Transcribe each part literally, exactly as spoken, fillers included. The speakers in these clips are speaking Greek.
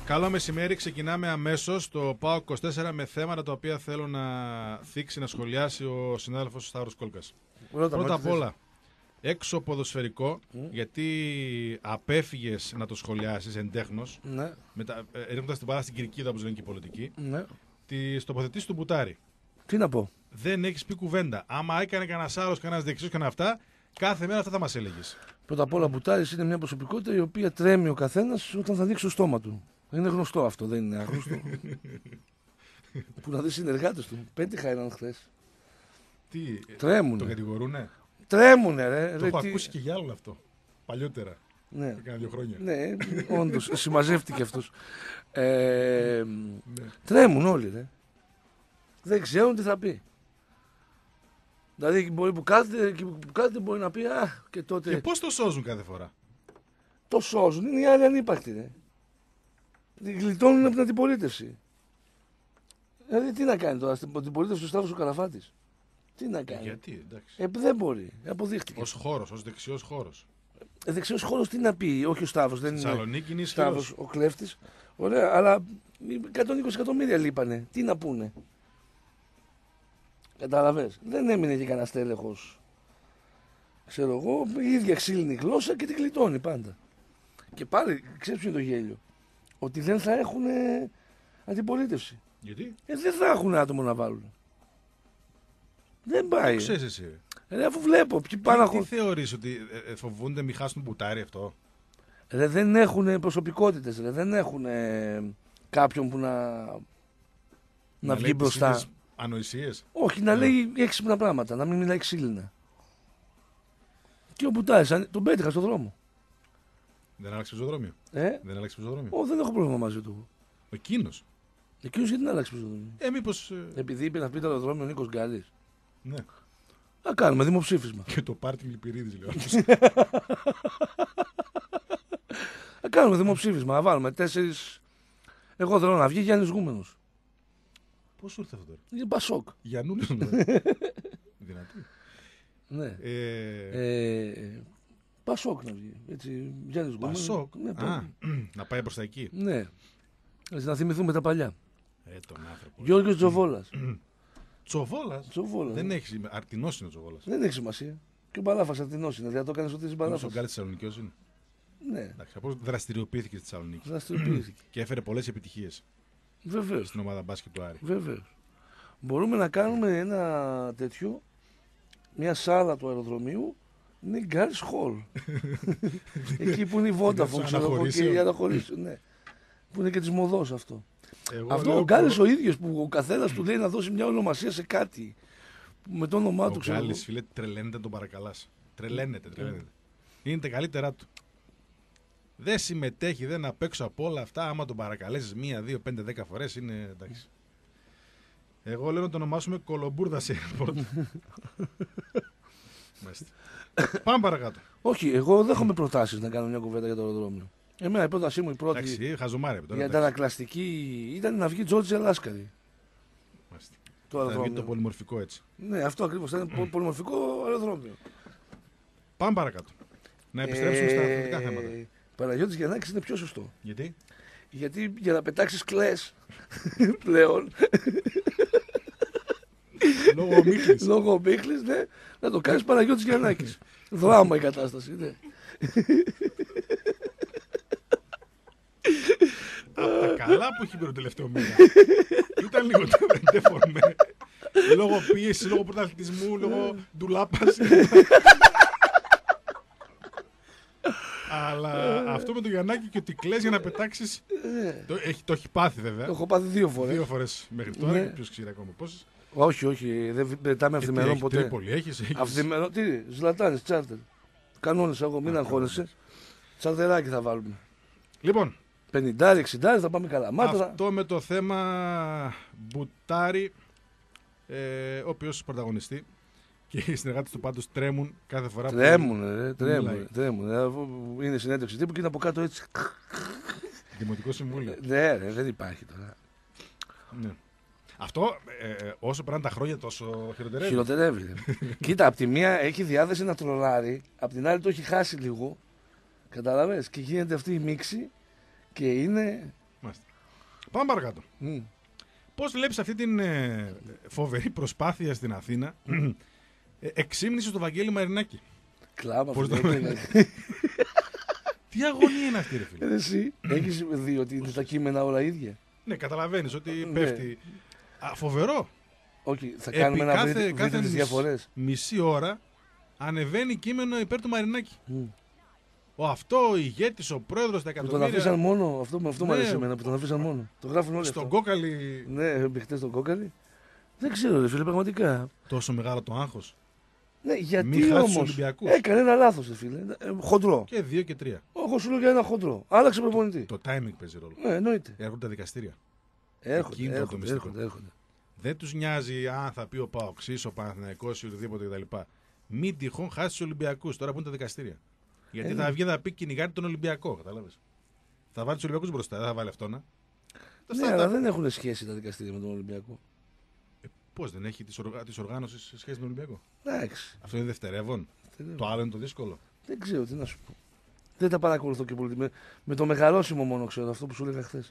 Καλό μεσημέρι, ξεκινάμε αμέσως το ΠΑΟΚ είκοσι τέσσερα με θέματα τα οποία θέλω να θίξει, να σχολιάσει ο συνάδελφος Σταύρος Κόλκας. Πρώτα, Πρώτα απ' όλα, έξω ποδοσφαιρικό, mm. γιατί απέφυγες να το σχολιάσεις εντέχνος, mm. ρίχνοντας την μπάλα στην κυρκίδα, όπως λένε και οι πολιτικοί, mm. τις τοποθετήσεις του Μπουτάρη. Τι να πω. Δεν έχεις πει κουβέντα. Άμα έκανε κανένας άλλος, κανένας δεξιός και αυτά, κάθε μέρα αυτά θα μας έλεγες. Πρώτα απ' όλα, Μπουτάρης είναι μια προσωπικότητα η οποία τρέμει ο καθένας όταν θα δείξει το στόμα του. Είναι γνωστό αυτό, δεν είναι άγνωστο. Που να δει συνεργάτες του. Πέτυχα έναν χθες. Τι, τρέμουνε. Το κατηγορούνε. Τρέμουνε, ρε. Το ρε, έχω τι... ακούσει και για άλλο αυτό. Παλιότερα. Ναι. Κάνα δύο χρόνια. Ναι, όντως. Συμμαζεύτηκε αυτός. Ε, ναι. Τρέμουν όλοι, ρε. Δεν ξέρουν τι θα πει. Δηλαδή μπορεί που κάθεται, που κάθεται μπορεί να πει α, και τότε. Και πώς το σώζουν κάθε φορά. Το σώζουν, είναι οι άλλοι ανύπαρκτοι, ρε. Γλιτώνουν από την αντιπολίτευση. Δηλαδή τι να κάνει τώρα, στην αντιπολίτευση του Σταύρος ο Καλαφάτης. Τι να κάνει. Γιατί, εντάξει. Ε, δεν μπορεί, αποδείχτηκε. Ως χώρος, ως δεξιός χώρος. Ε, δεξιός χώρος τι να πει, όχι ο Σταύρος. Δεν είναι Θεσσαλονίκη είναι Σταύρος ο κλέφτης. Ωραία, αλλά εκατόν είκοσι εκατομμύρια λείπανε. Τι να πούνε. Καταλαβες. Δεν έμεινε και κανένα τέλεχος. Ξέρω εγώ, η ίδια ξύλινη γλώσσα και την γλιτώνει πάντα. Και πάλι, ξέρεις ποιο είναι το γέλιο. Ότι δεν θα έχουν αντιπολίτευση. Γιατί? Ε, δεν θα έχουν άτομο να βάλουν. Δεν πάει. Ξέρεις εσύ. Ε, αφού βλέπω. Τι, πάνω τι θεωρείς, ότι ε, φοβούνται μη χάσουν Μπουτάρι αυτό. Ε, δεν έχουν προσωπικότητες. Ε, δεν έχουν ε, κάποιον που να, να, να βγει μπροστά. Ανοησίες. Όχι, να yeah. λέει έξυπνα πράγματα. Να μην μιλάει ξύλινα. Και ο Μπουτάρης, τον πέτυχα στον δρόμο. Δεν άλλαξε πεζοδρόμιο. Ε? Δεν άλλαξε πεζοδρόμιο. Ω, δεν έχω πρόβλημα μαζί του. Εκείνος. Εκείνος γιατί να αλλάξει πεζοδρόμιο. Ε, μήπως. Ε... Επειδή είπε να πει το αεροδρόμιο ο Νίκος Γκάλης. Ναι. Να κάνουμε δημοψήφισμα. Και το πάρτι Λιπηρίδης, λέω. Να κάνουμε δημοψήφισμα. Να βάλουμε τέσσερις. Εγώ θέλω να βγει Γιάννης Γούμενος. Πώς σου ήρθε αυτό τώρα. Είναι Πασόκ. Γιαννούλης. Δυνατή. Ναι. Ε... Ε... Πασόκ να βγει. Έτσι, Γιάννης Γούμενος. Πασόκ. Ναι, Α, να πάει προς τα εκεί. Ναι. Έτσι, να θυμηθούμε τα παλιά. Ε, τον άνθρωπο. Γιώργος Τζοβόλας. Τσοβόλας. Τσοβόλας. Δεν έχει. Αρτινός είναι ο Τσοβόλας. Δεν έχει σημασία. Και ο Μπαλάφας αρτινός είναι. Δηλαδή το έκανε ότι είσαι Μπαλάφας. Ο Γκάλης Θεσσαλονικιός είναι. Ναι. Εντάξει, από δραστηριοποιήθηκε στη Θεσσαλονίκη. Δραστηριοποιήθηκε. Και έφερε πολλές επιτυχίες. Βεβαίως. Στην ομάδα μπάσκετ του Άρη. Βεβαίως. Μπορούμε να κάνουμε ένα τέτοιο, μια σάλα του αεροδρομίου, είναι η Γκάλης Χολ. Εκεί που είναι η Vodafone, ξέρω εγώ, και η αναχωρήσεων. Ναι. Που είναι και της μοδός αυτό. Εγώ αυτό ο Γκάλης προ... ο ίδιος που ο καθένας του λέει να δώσει μια ονομασία σε κάτι. Με το όνομά του, ξέρω. Ο Γκάλης, φίλε, τρελαίνεται τον παρακαλάς. Τρελαίνεται, τρελαίνεται. Είναι τα καλύτερά του. Δεν συμμετέχει, δεν απ' έξω από όλα αυτά. Άμα τον παρακαλέσεις μία, δύο, πέντε, δέκα φορές είναι εντάξει. Εγώ λέω να το ονομάσουμε Κολομπούρδα σε airport. Πάμε παρακάτω. Όχι, εγώ δεν έχω προτάσεις να κάνω μια κουβέντα για το αεροδρόμιο. Εμένα η πρότασή μου η πρώτη. Εντάξει, χαζομάρε. Για αντανακλαστική ήταν να βγει Τζόρτζι Λάσκαρη. Το αεροδρόμιο. Θα βγει το πολυμορφικό έτσι. Ναι, αυτό ακριβώς. Θα είναι πολυμορφικό αεροδρόμιο. Πάμε παρακάτω. Να επιστρέψουμε ε, στα αθλητικά θέματα. Παναγιώτης Γιαννάκης είναι πιο σωστό. Γιατί? Γιατί για να πετάξεις κλαις πλέον. Λόγω Μίχλης. Λόγω Μίχλης, ναι. Να το κάνεις Παναγιώτης Γιαννάκης. Δράμα η κατάσταση, ναι. Από τα καλά που έχει πει το τελευταίο μήνα. Ήταν λίγο τεφορμέ. Λόγω πίεση, λόγω πρωταθλητισμού, λόγω ντουλάπας. Αλλά αυτό με το Γιαννάκη και ότι κλαις για να πετάξεις. Το έχει, το έχει πάθει βέβαια. Το έχω πάθει δύο φορές. Δύο φορές μέχρι τώρα. Ναι. Ποιος ξέρει ακόμα πόσες. Όχι, όχι, δεν πετάμε αυθημερών ποτέ. Τρίπολη έχεις. έχεις... Αυθημερών, τι, Ζλατάνης, τσάρτερ. Κανόνες εγώ, μην αγχώνεσαι. Τσαρτεράκι θα βάλουμε. Λοιπόν. πενήντα εξήντα θα πάμε καλά. Μάτρα. Αυτό με το θέμα Μπουτάρη, ε, ο οποίος πρωταγωνιστεί. Και οι συνεργάτες του πάντως τρέμουν κάθε φορά που. Τρέμουν, ρε, τρέμουν. τρέμουν. Είναι συνέντευξη τύπου και είναι από κάτω έτσι. Δημοτικό συμβούλιο. Ναι, ρε, δεν υπάρχει τώρα. Ναι. Αυτό ε, όσο περνάνε τα χρόνια τόσο χειροτερεύει. Χειροτερεύει. Κοίτα, από τη μία έχει διάθεση να τρολάρει, από την άλλη το έχει χάσει λίγο. Καταλαβες. Και γίνεται αυτή η μίξη και είναι Μάλιστα. Πάμε παρακάτω. Mm. Πώς βλέπεις αυτή την ε, φοβερή προσπάθεια στην Αθήνα ε, εξήμνηση στο Βαγγέλη Μαρινάκη? Κλάμα. Πώς το... Τι αγωνία είναι αυτή, ρε φίλε. Εσύ έχεις δει ότι είναι τα κείμενα όλα ίδια? Ναι, καταλαβαίνεις ότι ναι. πέφτει. Α, φοβερό. Όχι, θα κάνουμε Επί να κάθε, βρείτε, κάθε βρείτε τις διαφορές. Μισή ώρα ανεβαίνει κείμενο υπέρ του Μαρινάκη. Mm. Ο αυτό, ο ηγέτης, ο πρόεδρος, τα Που εκατομμύρια. τον αφήσαν μόνο, αυτό, αυτό Ναι. μου αρέσει εμένα, που τον αφήσαν μόνο. Το γράφουν όλοι Στον αυτό. κόκαλη. Ναι, χτες τον κόκαλη. Δεν ξέρω ρε φίλε, πραγματικά. Τόσο μεγάλο το άγχος. Ναι, Μη γιατί χάσει τους όμως Ολυμπιακούς. έκανε ένα λάθος ρε φίλε. Ε, χοντρό. Και δύο και τρία. Όχι, σου λέω για ένα χοντρό. Άλλαξε προπονητή. Το timing παίζει ρόλο. Ναι, εννοείται. Έρχονται τα δικαστήρια. Έρχονται, Εκείνο το έρχονται, μυστικό. έρχονται, έρχονται. Δεν τους νοιάζει αν θα πει ο Παοξής, ο Παναθηναϊκός ή οτιδήποτε κτλ. Μην τυχόν χάσει τους Ολυμπιακούς τώρα που είναι τα δικαστήρια. Γιατί Ε, θα ναι. βγει να πει κυνηγάτη τον Ολυμπιακό, κατάλαβες. Θα βάλει τους Ολυμπιακούς μπροστά, δεν θα βάλει αυτόν. Ναι, αλλά δεν έχουν σχέση τα δικαστήρια με τον Ολυμπιακό. Ε, πώς δεν έχει της, οργα... της οργάνωσης σε σχέση με τον Ολυμπιακό? Εντάξει. Αυτό είναι δευτερεύον. Το άλλο είναι το δύσκολο. Δεν ξέρω τι να σου πω. Δεν τα παρακολουθώ και πολύ. Με, με το μεγαλόσιμο μόνο ξέρω αυτό που σου έλεγα χθες.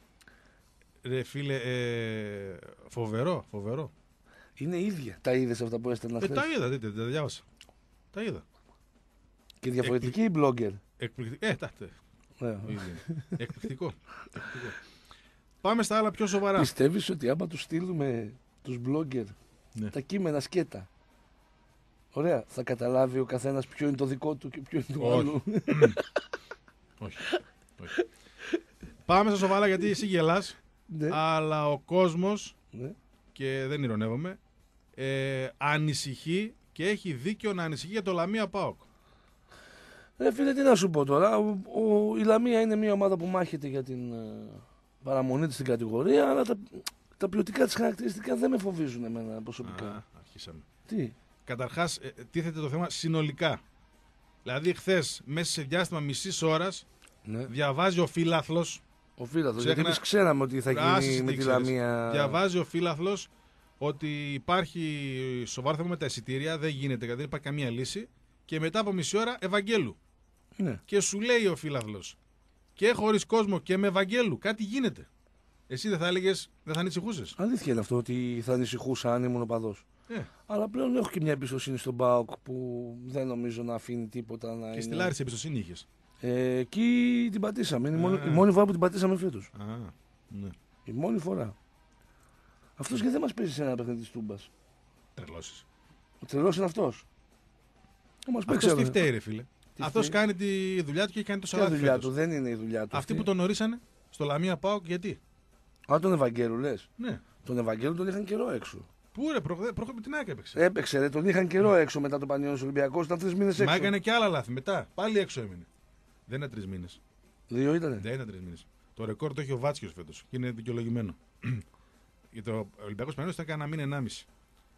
Ρε φίλε, ε, φοβερό, φοβερό. Είναι ίδια. Τα είδες αυτά που έστελνα Ε, χθες. τα είδα, δείτε, τα διάβασα. Τα είδα. Και διαφορετικοί οι blogger. Εκπληκτικό. Ε, τάτε. Ναι. Εκπληκτικό. Εκπληκτικό. Πάμε στα άλλα πιο σοβαρά. Πιστεύεις ότι άμα τους στείλουμε τους blogger Ναι. τα κείμενα σκέτα, ωραία, θα καταλάβει ο καθένας ποιο είναι το δικό του και ποιο είναι το Όχι. άλλο? Όχι. Όχι. Πάμε στα σοβαρά γιατί εσύ γελάς, Ναι. αλλά ο κόσμος, Ναι. και δεν ηρωνεύομαι, ε, ανησυχεί και έχει δίκιο να ανησυχεί για το Λαμία ΠΑΟΚ. Ρε φίλε, τι να σου πω τώρα. Ο, ο, η Λαμία είναι μια ομάδα που μάχεται για την ε, παραμονή της στην κατηγορία, αλλά τα, τα ποιοτικά της χαρακτηριστικά δεν με φοβίζουν εμένα προσωπικά. Α, αρχίσαμε. Τι? Καταρχάς, ε, τίθεται το θέμα συνολικά. Δηλαδή, χθες, μέσα σε διάστημα μισής ώρας, Ναι. διαβάζει ο φίλαθλος. Ο φίλαθλος, Ξέχνα- γιατί εμείς ξέραμε ότι θα Άσε, γίνει τι με τη ξέρεις. Λαμία. Διαβάζει ο φίλαθλος ότι υπάρχει σοβαρό θέμα με τα εισιτήρια, δεν γίνεται, δεν υπάρχει καμία λύση. Και μετά από μισή ώρα, Ευαγγέλου. Ναι. Και σου λέει ο φίλαθλος, και χωρίς κόσμο και με Ευαγγέλου, κάτι γίνεται. Εσύ δεν θα έλεγες, δεν θα ανησυχούσες? Αλήθεια είναι αυτό ότι θα ανησυχούσα αν ήμουν οπαδός. Ε, Αλλά πλέον έχω και μια εμπιστοσύνη στον ΠΑΟΚ που δεν νομίζω να αφήνει τίποτα να και είναι. στη Λάρισα εμπιστοσύνη είχες. Ε, εκεί την πατήσαμε. Είναι η μόνη, Α. η μόνη φορά που την πατήσαμε φέτος. Α, ναι. Η μόνη φορά. Αυτός γιατί δεν μας παίζει σε ένα παιχνίδι της Τούμπας? Τρελώσεις. Ο τρελός είναι αυτός. Θα μας παίξει Αυτός τι ένα- φταίει, ρε φίλε. Τι Αυτός φταίει? κάνει τη δουλειά του και έχει κάνει το Ποια σαλάτι δουλειά φέτος. του, δεν είναι η δουλειά του. Αυτοί που τον ορίσανε στο Λαμία ΠΑΟΚ, γιατί? Α, τον Ευαγγέλου λες. Ναι. Τον Ευαγγέλου τον είχαν καιρό έξω. Πού ρε, προχθέ με την ΑΕΚ έπαιξε. Έπαιξε, ρε, τον είχαν καιρό έξω μετά το Πανιόνιος Ολυμπιακός. Ήταν τρεις μήνες Μα έξω. έκανε και άλλα λάθη μετά. Πάλι έξω έμεινε. Δεν είναι τρει μήνες. Δύο ήτανε. Δεν είναι τρει μήνες. Το ρεκόρ το έχει ο Βάτσιος φέτος και είναι δικαιολογημένο. Γιατί ο Ολυμπιακός Πανιόνιος ήταν κανένα μήνα ενάμιση.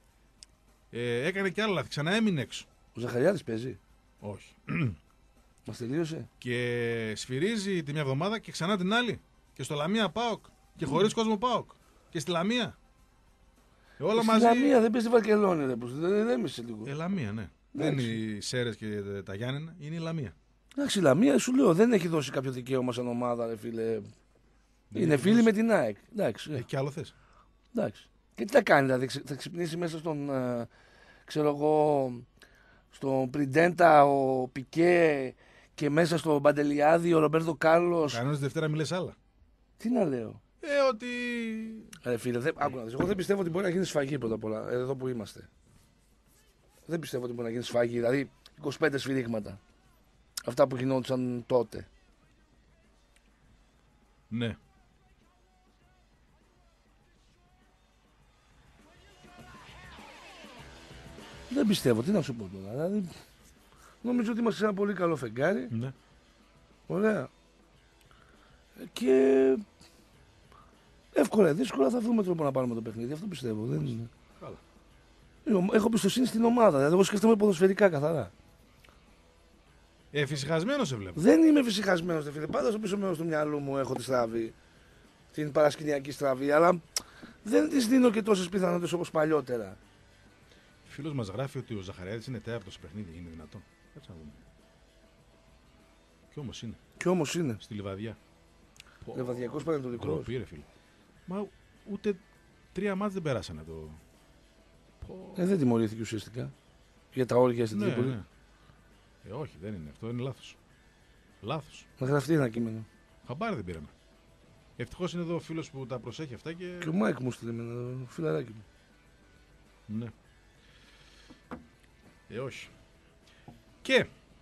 Ε, έκανε και άλλα λάθη. Ξανά έμεινε έξω. Ο Ζαχαριάδης παίζει. Όχι. Μας τελείωσε. Και σφυρίζει τη μια εβδομάδα και ξανά την άλλη. Και στο Λαμία ΠΑΟΚ. Και χωρίς κόσμο ΠΑΟΚ. Και στη Λαμία. Ε, όλα Στη μαζί. Λαμία δεν παίζει Βαρκελόνη, ρε. Που δεν δεν έμεισε λίγο. Ε, Λαμία, ναι. Δεν είναι οι Σέρες και τα Γιάννενα, είναι η Λαμία. Εντάξει, η Λαμία σου λέω δεν έχει δώσει κάποιο δικαίωμα σαν ομάδα, ρε φίλε. Δεν Είναι έχει φίλοι δώσει. με την ΑΕΚ. Εντάξει. Ε, και άλλο θες. Εντάξει. Και τι θα κάνει, δηλαδή, ξε- θα ξυπνήσει μέσα στον, ε, ξέρω εγώ, στον Πριντέντα ο Πικέ και μέσα στον Παντελιάδη ο Ρομπέρτο Κάρλος. Κανόνες Δευτέρα μιλές άλλα. Τι να λέω. Ε, ότι. Ρε φίλε, δεν, άκου να δεις, εγώ δεν πιστεύω ότι μπορεί να γίνει σφαγή πρώτα απ' όλα, εδώ που είμαστε. Δεν πιστεύω ότι μπορεί να γίνει σφαγή, δηλαδή είκοσι πέντε σφυρίγματα. Αυτά που γινόντουσαν τότε. Ναι. Δεν πιστεύω, τι να σου πω τώρα. Δηλαδή, νομίζω ότι είμαστε σε ένα πολύ καλό φεγγάρι. ναι. Ωραία. Και εύκολα ή δύσκολα θα βρούμε τρόπο να πάρουμε το παιχνίδι. Αυτό πιστεύω. Δεν είναι. Καλά. Έχω πιστοσύνη στην ομάδα. Δηλαδή, εγώ σκέφτομαι ποδοσφαιρικά καθαρά. Ε, φυσικασμένο σε βλέπω. Δεν είμαι φυσικασμένο, δε φίλε. Πάντα στο πίσω μέρο του μυαλού μου έχω τη στραβή. Την παρασκηνιακή στραβή. Αλλά δεν τη δίνω και τόσε πιθανότητε όπω παλιότερα. Φίλος μας γράφει ότι ο Ζαχαριάδης είναι τέταρτος στο παιχνίδι. Είναι δυνατόν? Κάτσε να δούμε. Κι όμως είναι. Κι όμω είναι. Στη Λιβαδιά. Λεβαδιακός Πανετολικός. Κολοπή, ρε φίλε. Μα ούτε τρία μάτς δεν περάσανε το. Ε, δεν τιμωρήθηκε ουσιαστικά. Για τα όρια στην ναι, Τρίπολη. Ναι. Ε, όχι, δεν είναι. Αυτό είναι λάθος. Λάθος. Να γραφτεί ένα κείμενο. Χαμπάρι δεν πήραμε. Ευτυχώς είναι εδώ ο φίλος που τα προσέχει αυτά και. Και ο Μάικ μου στείλε ένα φιλαράκι μου. Ναι. Ε, όχι. Και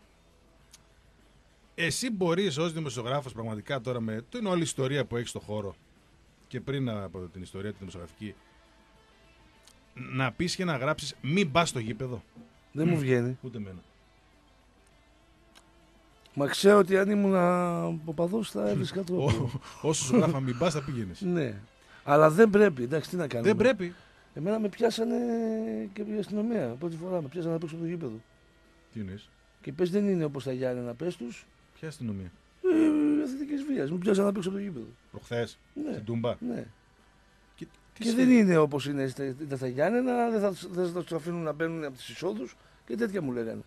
εσύ μπορείς ως δημοσιογράφος πραγματικά τώρα με την όλη ιστορία που έχεις στο χώρο και πριν από την ιστορία τη δημοσιογραφική να πεις και να γράψεις μην πας στο γήπεδο. Δεν μου βγαίνει. Ούτε εμένα. Μα ξέρω ότι αν ήμουν οπαδός θα έβρισκα τρόπο. Όσο σου γράφα μην πας θα πήγαινες. Ναι. Αλλά δεν πρέπει. Εντάξει, τι να κάνουμε. Δεν πρέπει. Εμένα με πιάσανε και η αστυνομία. Πρώτη φορά με πιάσανε να παίξω από το γήπεδο. Τι εννοείς? Και πες δεν είναι όπως τα Γιάννενα, πες τους. Ποια αστυνομία? Ε, Αθλητικής βίας. Μου πιάσανε να παίξω από το γήπεδο. Προχθές. Ναι. Στην Τούμπα. Ναι. Και, και δεν είναι όπως είναι τα, τα Γιάννενα, δεν θα, δεν θα τους αφήνουν να μπαίνουν από τις εισόδους και τέτοια μου λέγανε.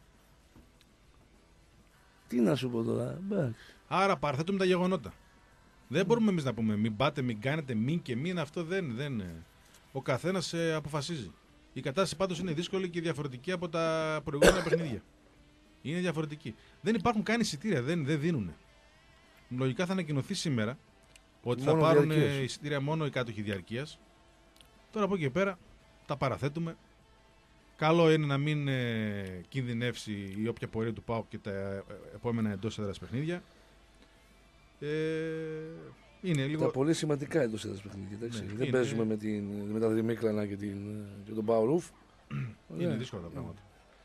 Τι να σου πω τώρα, εντάξει. Άρα παραθέτουμε τα γεγονότα. Δεν mm. μπορούμε εμείς να πούμε μην πάτε, μην κάνετε, μην και μην. Αυτό δεν. δεν ο καθένας ε, αποφασίζει. Η κατάσταση πάντως είναι δύσκολη και διαφορετική από τα προηγούμενα παιχνίδια. Είναι διαφορετική. Δεν υπάρχουν καν εισιτήρια, δεν, δεν δίνουν. Λογικά θα ανακοινωθεί σήμερα ότι μόνο θα πάρουν διαρκείας. Εισιτήρια μόνο οι κάτοχοι διαρκείας. Τώρα από εκεί και πέρα τα παραθέτουμε. Καλό είναι να μην ε, κινδυνεύσει η όποια πορεία του ΠΑΟΚ και τα ε, επόμενα εντός έδρας παιχνίδια. Ε, είναι λίγο... Τα πολύ σημαντικά εντός έδρας παιχνίδια. Ναι, δεν είναι... παίζουμε με, την, με τα Δημήκλανα και, την, και τον Πάο Ρουφ. Είναι yeah. δύσκολα τα πράγματα.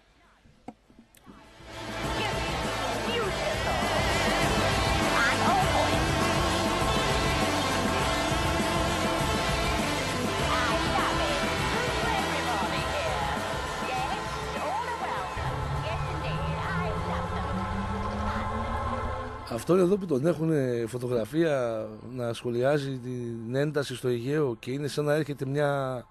Αυτόν εδώ που τον έχουν φωτογραφία να σχολιάζει την ένταση στο Αιγαίο και είναι σαν να έρχεται μια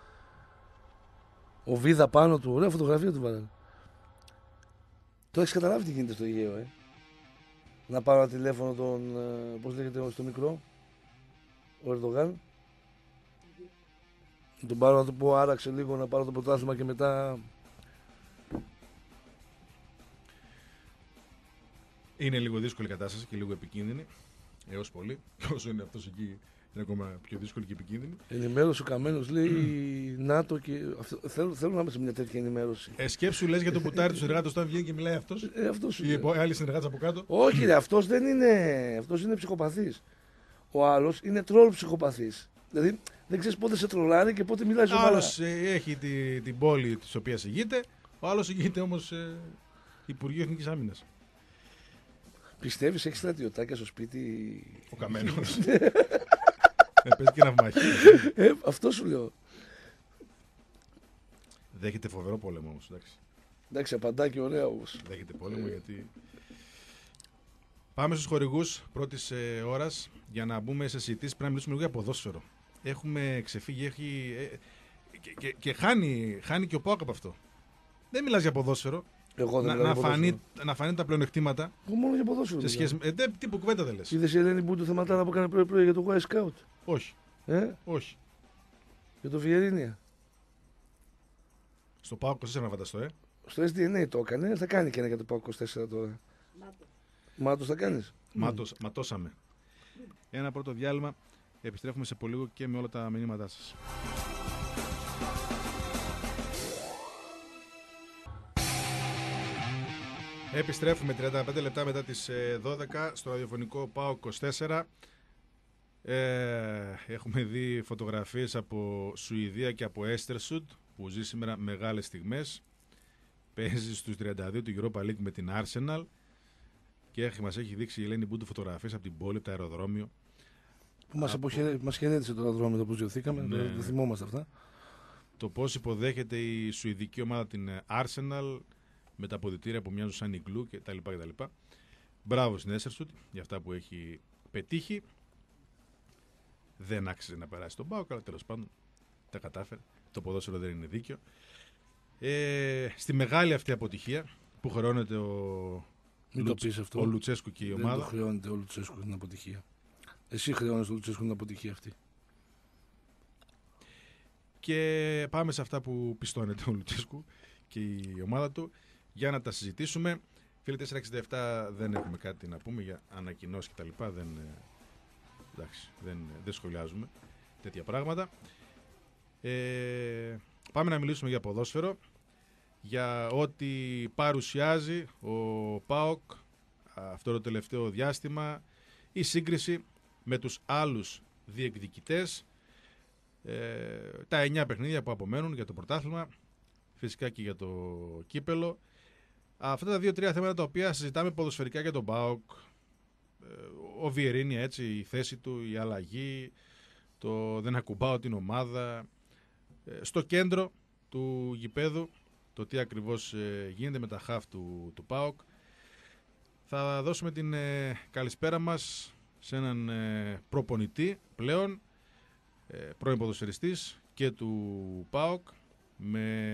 οβίδα πάνω του. Ωραία φωτογραφία του βάλανε. Το έχεις καταλάβει τι γίνεται στο Αιγαίο, ε? Να πάρω ένα τηλέφωνο τον, πώς λέγεται στο μικρό, ο Ερντογάν. Να τον πάρω να του πω άραξε λίγο να πάρω το πρωτάθλημα και μετά... Είναι λίγο δύσκολη η κατάσταση και λίγο επικίνδυνη. Έως πολύ. Όσο είναι αυτός εκεί, είναι ακόμα πιο δύσκολη και επικίνδυνη. Ενημέρωση ο Καμένος λέει ΝΑΤΟ και. Θέλω, θέλω να είμαι σε μια τέτοια ενημέρωση. Ε, σκέψου λες για τον πουτάρι του συνεργάτε όταν βγαίνει και μιλάει αυτός. Ε, αυτός ή οι άλλοι συνεργάτες από κάτω. Όχι, ρε, αυτός δεν είναι. Αυτός είναι ψυχοπαθής. Ο άλλος είναι τρόλ ψυχοπαθής. Δηλαδή δεν ξέρεις πότε σε τρολάρει και πότε μιλάει σοβαρά. Ο άλλος ε, έχει τη, την πόλη της οποίας ηγείται. Ο άλλος ηγείται όμως ε, Υπουργείο Εθνικής Άμυνας. Πιστεύεις έχει στρατιωτάκια στο σπίτι? Ο Καμένος. ε, παίζει και ναυμαχία. ε, αυτό σου λέω. Δέχεται φοβερό πόλεμο όμως, εντάξει. Εντάξει, απαντά και ωραία όμως. Δέχεται πόλεμο ε. γιατί... Πάμε στους χορηγούς πρώτης ε, ώρας για να μπούμε σε συζητήσεις. Πρέπει να μιλήσουμε λίγο για ποδόσφαιρο. Έχουμε ξεφύγει, έχει... Ε, και, και, και χάνει, χάνει και ο ΠΑΟΚ από αυτό. Δεν μιλάς για ποδόσφαιρο. Εγώ δεν να, να, φανεί, να φανεί τα πλεονεκτήματα. Εγώ μόνο για ποδόσφαιρο. Σε σχέση με. Ε, τι που κουβέντα δεν λες. Είδες η Ελένη Μπούντου θεματάρα που έκανε πρωί-πρωί για το Wild Scout? Όχι. Ε? Όχι. Για το Βιερίνια. Στο ΠΑΟΚ είκοσι τέσσερα να φανταστώ, ε. Στο ες ντι εν έι το έκανε, θα κάνει και ένα για το ΠΑΟΚ είκοσι τέσσερα τώρα. Μάτος. Μάτος θα κάνεις? Μάτος, mm. Ματώσαμε. Mm. Ένα πρώτο διάλειμμα. Επιστρέφουμε σε πολύ λίγο και με όλα τα μηνύματά σας. Επιστρέφουμε τριάντα πέντε λεπτά μετά τις δώδεκα στο ραδιοφωνικό ΠΑΟΚ είκοσι τέσσερα. Ε, έχουμε δει φωτογραφίες από Σουηδία και από Έστερσουντ που ζει σήμερα μεγάλες στιγμές. Παίζει στους τριάντα δύο του Europa League με την Arsenal και έχει, μας έχει δείξει η Ελένη Μπούντου φωτογραφίες από την πόλη, από το αεροδρόμιο. Που μας, από... αποχαιρέ... μας χαιρέτησε το αεροδρόμιο που ζητηθήκαμε, ναι. Δεν θυμόμαστε αυτά. Το πώς υποδέχεται η σουηδική ομάδα την Arsenal με τα αποδυτήρια που μοιάζουν σαν ιγκλού κτλ. κτλ. Μπράβο στην Έστερσουντ για αυτά που έχει πετύχει. Δεν άξιζε να περάσει τον ΠΑΟΚ, αλλά τέλος πάντων τα κατάφερε. Το ποδόσφαιρο δεν είναι δίκαιο. Ε, στη μεγάλη αυτή αποτυχία που χρεώνεται ο, Λουτς, ο Λουτσέσκου και η δεν ομάδα. Δεν το χρεώνεται ο Λουτσέσκου την αποτυχία. Εσύ χρεώνεις τον Λουτσέσκου την αποτυχία αυτή. Και πάμε σε αυτά που πιστώνεται ο Λουτσέσκου και η ομάδα του για να τα συζητήσουμε. Φίλοι τετρακόσια εξήντα επτά, δεν έχουμε κάτι να πούμε για ανακοινώσεις κτλ. Δεν, εντάξει, δεν, δεν σχολιάζουμε τέτοια πράγματα. Ε, πάμε να μιλήσουμε για ποδόσφαιρο, για ό,τι παρουσιάζει ο ΠΑΟΚ αυτό το τελευταίο διάστημα, η σύγκριση με τους άλλους διεκδικητές, ε, τα εννιά παιχνίδια που απομένουν για το πρωτάθλημα, φυσικά και για το κύπελο. Αυτά τα δύο-τρία θέματα τα οποία συζητάμε ποδοσφαιρικά για τον ΠΑΟΚ, ο Βιερίνια, έτσι, η θέση του, η αλλαγή, το δεν ακουμπάω την ομάδα, στο κέντρο του γηπέδου, το τι ακριβώς γίνεται με τα χαφ του, του ΠΑΟΚ. Θα δώσουμε την ε, καλησπέρα μας σε έναν ε, προπονητή πλέον, ε, πρώην ποδοσφαιριστής και του ΠΑΟΚ, με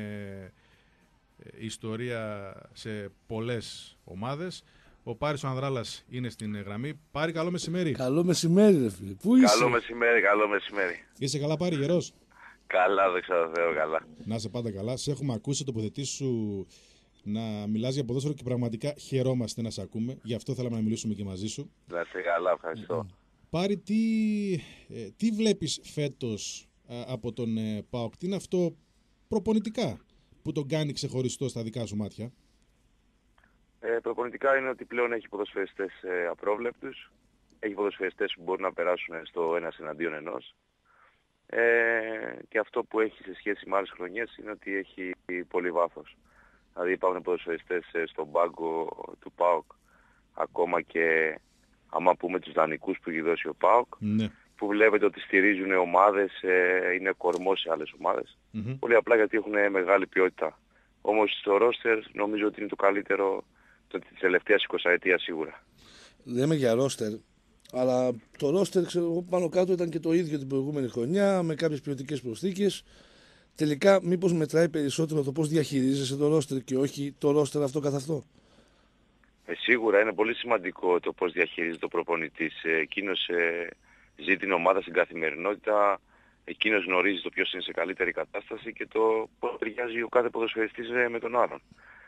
ε, ιστορία σε πολλές ομάδες. Ο Πάρης ο Ανδράλας είναι στην γραμμή. Πάρη, καλό μεσημέρι. Καλό μεσημέρι, ρε φίλε. Πού είσαι? Καλό μεσημέρι, καλό μεσημέρι. Είσαι καλά, Πάρη, γερός? Καλά, δεν ξέρω, Θεό, καλά. Να είσαι πάντα καλά. Σε έχουμε ακούσει τοποθετήσεις σου να μιλάς για ποδόσφαιρο και πραγματικά χαιρόμαστε να σε ακούμε. Γι' αυτό θέλαμε να μιλήσουμε και μαζί σου. Να είσαι καλά, ευχαριστώ. Πάρη, τι, ε, τι βλέπεις φέτος α, από τον ε, ΠΑΟΚ? Τι είναι αυτό προπονητικά που τον κάνει ξεχωριστό στα δικά σου μάτια? Ε, προπονητικά είναι ότι πλέον έχει ποδοσφαιριστές ε, απρόβλεπτους. Έχει ποδοσφαιριστές που μπορούν να περάσουν στο ένας εναντίον ενός. Ε, και αυτό που έχει σε σχέση με άλλες χρονιές είναι ότι έχει πολύ βάθος. Δηλαδή υπάρχουν ποδοσφαιριστές στον πάγκο του ΠΑΟΚ, ακόμα και άμα πούμε τους δανεικούς που έχει δώσει ο ΠΑΟΚ, ναι, που βλέπετε ότι στηρίζουν ομάδες, ε, είναι κορμός σε άλλες ομάδες. Mm-hmm. Πολύ απλά γιατί έχουν μεγάλη ποιότητα. Όμως το ρόστερ νομίζω ότι είναι το καλύτερο της τελευταίας εικοσαετίας σίγουρα. Λέμε για ρόστερ, αλλά το ρόστερ, ξέρω εγώ, πάνω κάτω ήταν και το ίδιο την προηγούμενη χρονιά, με κάποιες ποιοτικές προσθήκες. Τελικά, μήπως μετράει περισσότερο το πώς διαχειρίζεσαι το ρόστερ και όχι το ρόστερ αυτό καθ' αυτό? Ε, σίγουρα είναι πολύ σημαντικό το πώς διαχειρίζεται ο προπονητής. Ε, εκείνος ε, ζει την ομάδα στην καθημερινότητα, εκείνος γνωρίζει το ποιος είναι σε καλύτερη κατάσταση και το πώς ταιριάζει ο κάθε ποδοσφαιριστής ε, με τον άλλον.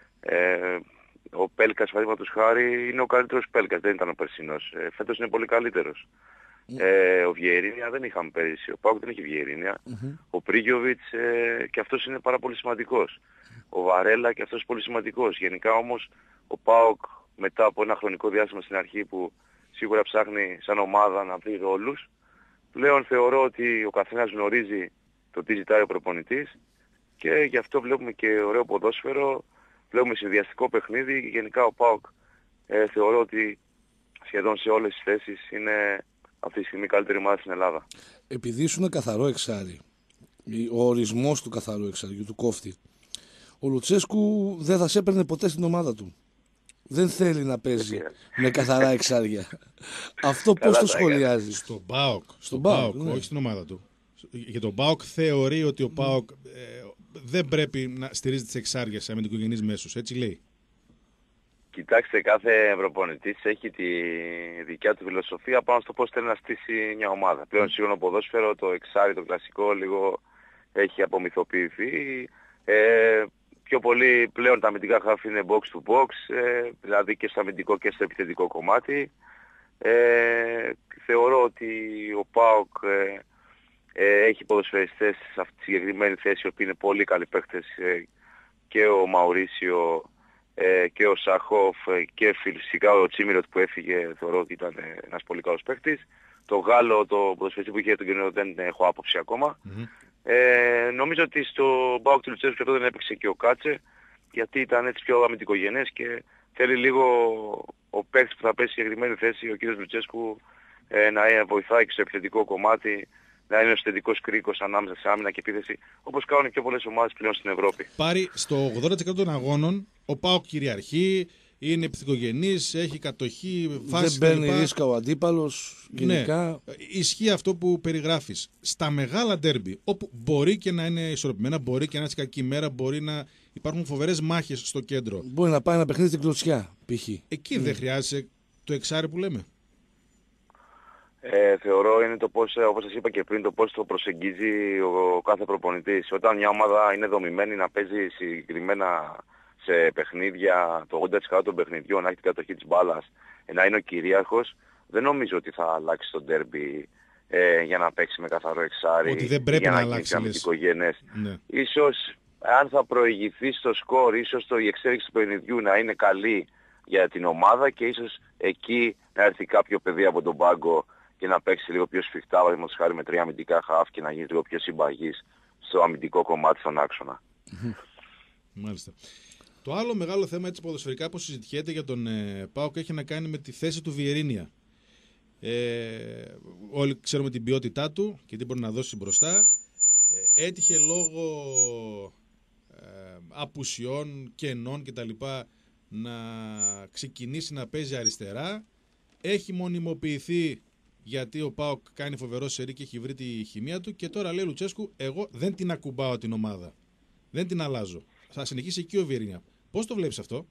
Ε, ο Πέλκας, παραδείγματος χάρη, είναι ο καλύτερος Πέλκας, δεν ήταν ο περσινός. Ε, φέτος είναι πολύ καλύτερος. Mm. Ε, ο Βιερίνια δεν είχαμε πέρυσι, ο ΠΑΟΚ δεν έχει Βιερίνια. Mm-hmm. Ο Πρίγιοβιτς ε, και αυτός είναι πάρα πολύ σημαντικός. Ο Βαρέλα και αυτός πολύ σημαντικός. Γενικά όμως ο ΠΑΟΚ μετά από ένα χρονικό διάστημα στην αρχή που σίγουρα ψάχνει σαν ομάδα να βρει ρόλους, πλέον θεωρώ ότι ο καθένας γνωρίζει το τι ζητάει ο προπονητής και γι' αυτό βλέπουμε και ωραίο ποδόσφαιρο, βλέπουμε συνδυαστικό παιχνίδι. Γενικά ο ΠΑΟΚ ε, θεωρώ ότι σχεδόν σε όλες τις θέσεις είναι αυτή τη στιγμή καλύτερη ομάδα στην Ελλάδα. Επειδή ήσουν καθαρό εξάρι, ο ορισμός του καθαρού εξαριού, του κόφτη, ο Λουτσέσκου δεν θα σε έπαιρνε ποτέ στην ομάδα του. Δεν θέλει να παίζει με καθαρά εξάρια. Αυτό πώς το σχολιάζει? Στον ΠΑΟΚ, στον ΠΑΟΚ, ναι, όχι στην ομάδα του. Για τον ΠΑΟΚ θεωρεί ότι ο ΠΑΟΚ ε, δεν πρέπει να στηρίζει τις εξάριες με την οικογενής μέσους, έτσι λέει. Κοιτάξτε, κάθε προπονητής έχει τη δικιά του φιλοσοφία πάνω στο πώς θέλει να στήσει μια ομάδα. Πλέον σύγχρονο ποδόσφαιρο, το εξάρι, το κλασικό, λίγο έχει απομυθοποιηθεί. Ε, πιο πολύ πλέον τα αμυντικά χαφ είναι box to box, ε, δηλαδή και στο αμυντικό και στο επιθετικό κομμάτι. Ε, θεωρώ ότι ο ΠΑΟΚ ε, ε, έχει ποδοσφαιριστές σε αυτή τη συγκεκριμένη θέση, οι οποίοι είναι πολύ καλοί παίκτες, ε, και ο Μαουρίσιο, Ε, και ο Σαχόφ και φυσικά ο Τσίμιροτ που έφυγε, θεωρώ ότι ήταν ένας πολύ καλός παίκτης. Το Γάλλο, το ποδοσφαιριστή που είχε τον καιρό, δεν έχω άποψη ακόμα. Mm-hmm. Ε, νομίζω ότι στο ΠΑΟΚ του Λουτσέσκου αυτό δεν έπαιξε και ο Κάτσε, γιατί ήταν έτσι πιο αμυντικογενές και θέλει λίγο ο παίκτης που θα πέσει σε συγκεκριμένη θέση, ο κύριος Λουτσέσκου, ε, να βοηθάει και στο επιθετικό κομμάτι, να είναι ο αισθητικός κρίκος ανάμεσα σε άμυνα και επίθεση, όπως κάνουν και πολλές ομάδες πλέον στην Ευρώπη. Πάρει στο ογδόντα τοις εκατό των αγώνων ο ΠΑΟΚ κυριαρχεί, είναι επιθετικογενής, έχει κατοχή, φάση. Δεν παίρνει ρίσκα ο αντίπαλος. Γενικά. Ναι, ισχύει αυτό που περιγράφεις. Στα μεγάλα ντέρμπι, όπου μπορεί και να είναι ισορροπημένα, μπορεί και να είναι σε κακή μέρα, μπορεί να υπάρχουν φοβερές μάχες στο κέντρο. Μπορεί να πάει ένα παιχνίδι στην κλωτσιά, π.χ. Εκεί mm. δεν χρειάζεσαι το εξάρι που λέμε. Ε, θεωρώ είναι το πώς, όπως σας είπα και πριν, το πώς το προσεγγίζει ο κάθε προπονητής. Όταν μια ομάδα είναι δομημένη να παίζει συγκεκριμένα σε παιχνίδια, το ογδόντα τοις εκατό των παιχνιδιών, να έχει την κατοχή της μπάλας, να είναι ο κυρίαρχος, δεν νομίζω ότι θα αλλάξει το ντέρμπι ε, για να παίξει με καθαρό εξάρι. Ότι δεν πρέπει για να, να αλλάξει. Ναι. Ίσως, αν θα προηγηθεί στο σκορ, ίσως το, η εξέλιξη του παιχνιδιού να είναι καλή για την ομάδα και ίσως εκεί να έρθει κάποιο παιδί από τον πάγκο και να παίξει λίγο πιο σφιχτά, παραδείγματος χάρη με τρία αμυντικά χαφ και να γίνει λίγο πιο συμπαγής στο αμυντικό κομμάτι στον άξονα. Μάλιστα. Το άλλο μεγάλο θέμα έτσι ποδοσφαιρικά που συζητιέται για τον ε, ΠΑΟΚ έχει να κάνει με τη θέση του Βιερίνια. Ε, όλοι ξέρουμε την ποιότητά του και τι μπορεί να δώσει μπροστά. Ε, έτυχε λόγω ε, απουσιών, κενών κτλ. Να ξεκινήσει να παίζει αριστερά. Έχει μονιμοποιηθεί γιατί ο ΠΑΟΚ κάνει φοβερό σερί και έχει βρει τη χημεία του και τώρα λέει Λουτσέσκου, εγώ δεν την ακουμπάω την ομάδα. Δεν την αλλάζω. Θα συνεχίσει εκεί ο Βιερίνια. Πώς το βλέπεις αυτό?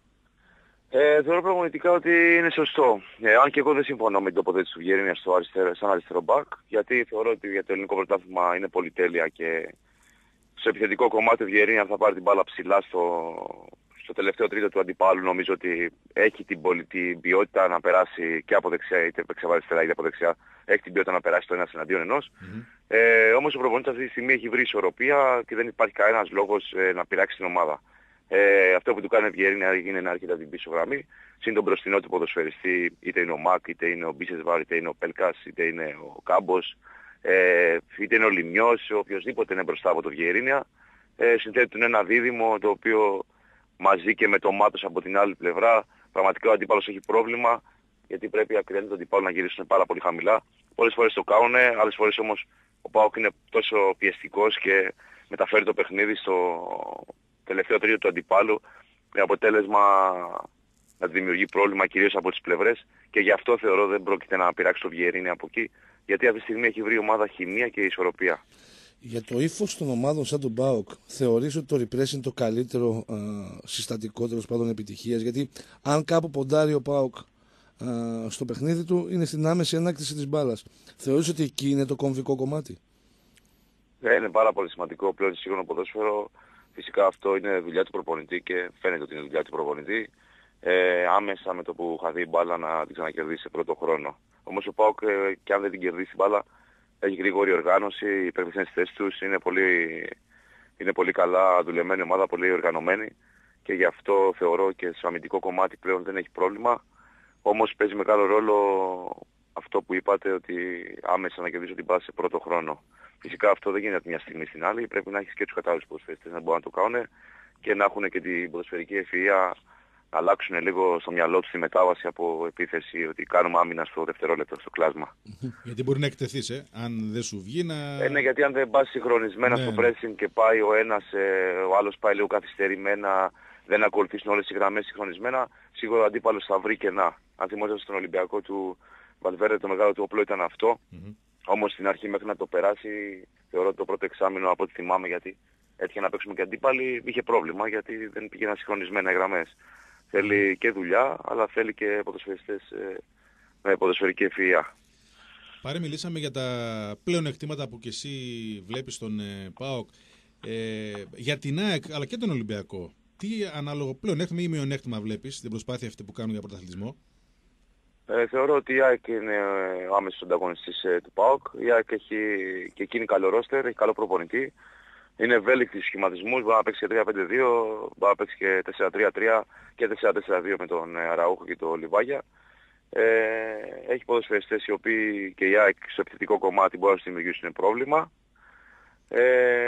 Ε, θεωρώ πραγματικά ότι είναι σωστό. Ε, αν και εγώ δεν συμφωνώ με την τοποθέτηση του Βιερίνια στο αριστερό, σαν αριστερό μπακ, γιατί θεωρώ ότι για το ελληνικό πρωτάθλημα είναι πολυτέλεια και στο επιθετικό κομμάτι ο Βιερίνια θα πάρει την μπάλα ψηλά στο, στο τελευταίο τρίτο του αντιπάλου. Νομίζω ότι έχει την, πολυ, την ποιότητα να περάσει και από δεξιά, είτε από αριστερά είτε από δεξιά, έχει την ποιότητα να περάσει το ένας εναντίον ενός. Mm-hmm. Ε, όμως ο προπονητής αυτή τη στιγμή έχει βρει ισορροπία και δεν υπάρχει κανένας λόγος ε, να πειράξει την ομάδα. Ε, αυτό που του κάνει Βιερίνια είναι να έρχεται από την πίσω γραμμή. Συν τον μπροστινό του ποδοσφαιριστή, είτε είναι ο Μακ, είτε είναι ο Μπίσεσβάρ, είτε είναι ο Πέλκας, είτε είναι ο Κάμπος, ε, είτε είναι ο Λιμιός, οποιοδήποτε είναι μπροστά από το Βιερίνια. Ε, συνθέτουν ένα δίδυμο το οποίο μαζί και με το Μάτος από την άλλη πλευρά, πραγματικά ο αντίπαλος έχει πρόβλημα, γιατί πρέπει ακριανοί τον αντίπαλο να γυρίσουν πάρα πολύ χαμηλά. Πολλές φορές το κάνουν, άλλες φορές όμως ο ΠΑΟΚ είναι τόσο πιεστικός και μεταφέρει το παιχνίδι στο τελευταίο τρίτο του αντιπάλου με αποτέλεσμα να δημιουργεί πρόβλημα κυρίως από τις πλευρές και γι' αυτό θεωρώ δεν πρόκειται να πειράξει το Βιερίνια από εκεί, γιατί αυτή τη στιγμή έχει βρει η ομάδα χημεία και ισορροπία. Για το ύφος των ομάδων σαν τον ΠΑΟΚ, θεωρείς ότι το repress είναι το καλύτερο α, συστατικό τέλος πάντων επιτυχίας? Γιατί αν κάπου ποντάρει ο ΠΑΟΚ α, στο παιχνίδι του, είναι στην άμεση ανάκτηση της μπάλας. Θεωρείς ότι εκεί είναι το κομβικό κομμάτι? Ε, είναι πάρα πολύ σημαντικό πλέον στο σύγχρονο ποδόσφαιρο. Φυσικά αυτό είναι δουλειά του προπονητή και φαίνεται ότι είναι δουλειά του προπονητή. Ε, άμεσα με το που χαθεί η μπάλα να την ξανακερδίσει σε πρώτο χρόνο. Όμως ο ΠΑΟΚ ε, και αν δεν την κερδίσει η μπάλα, έχει γρήγορη οργάνωση, οι παίκτες είναι στις θέσεις τους, είναι πολύ, είναι πολύ καλά δουλεμένη ομάδα, πολύ οργανωμένη και γι' αυτό θεωρώ και στο αμυντικό κομμάτι πλέον δεν έχει πρόβλημα. Όμως παίζει μεγάλο ρόλο αυτό που είπατε, ότι άμεσα να κερδίσει την μπάλα σε πρώτο χρόνο. Φυσικά αυτό δεν γίνεται από μια στιγμή στην άλλη, πρέπει να έχεις και τους κατάλληλους ποδοσφαιριστές να μπορούν να το κάνουν και να έχουν και την ποδοσφαιρική ευφυΐα να αλλάξουν λίγο στο μυαλό τους τη μετάβαση από επίθεση, ότι κάνουμε άμυνα στο δευτερόλεπτο, στο κλάσμα. Γιατί μπορεί να εκτεθείς, ε, αν δεν σου βγει να... Ε, ναι, γιατί αν δεν πας συγχρονισμένα ναι, στο pressing και πάει ο ένας, ε, ο άλλος πάει λίγο καθυστερημένα, δεν ακολουθήσουν όλες οι γραμμές συγχρονισμένα, σίγουρα ο αντίπαλος θα βρει κενά. Αν θυμόσαστε στον Ολυμπιακό του Βαλβέρντε, το μεγάλο του όπλο ήταν αυτό. Mm-hmm. Όμως στην αρχή μέχρι να το περάσει, θεωρώ ότι το πρώτο εξάμηνο από ό,τι θυμάμαι, γιατί έτυχε να παίξουμε και αντίπαλοι, είχε πρόβλημα γιατί δεν πήγαιναν συγχρονισμένα οι γραμμές. Θέλει και δουλειά, αλλά θέλει και ποδοσφαιριστές ε, με ποδοσφαιρική ευφυΐα. Πάρε, μιλήσαμε για τα πλέον εκτήματα που και εσύ βλέπεις στον ε, ΠΑΟΚ. Ε, για την ΑΕΚ αλλά και τον Ολυμπιακό, τι ανάλογο πλέον έκτημα ή μειονέκτημα βλέπεις την προσπάθεια αυτή που κάνουν για πρωταθλητισμό? Ε, θεωρώ ότι η ΑΕΚ είναι ο άμεσος ανταγωνιστής ε, του ΠΑΟΚ. Η ΑΕΚ έχει και εκείνη καλό ρόστερ, έχει καλό προπονητή. Είναι ευέλικτη στους σχηματισμούς, μπορεί να παίξει και τρία πέντε δύο, μπορεί να παίξει και τέσσερα τρία τρία και τέσσερα τέσσερα δύο με τον Αραούχο και τον Λιβάγια. Ε, έχει ποδοσφαιριστές οι οποίοι και η ΑΕΚ στο επιθετικό κομμάτι μπορεί να τους δημιουργήσουν πρόβλημα. Ε,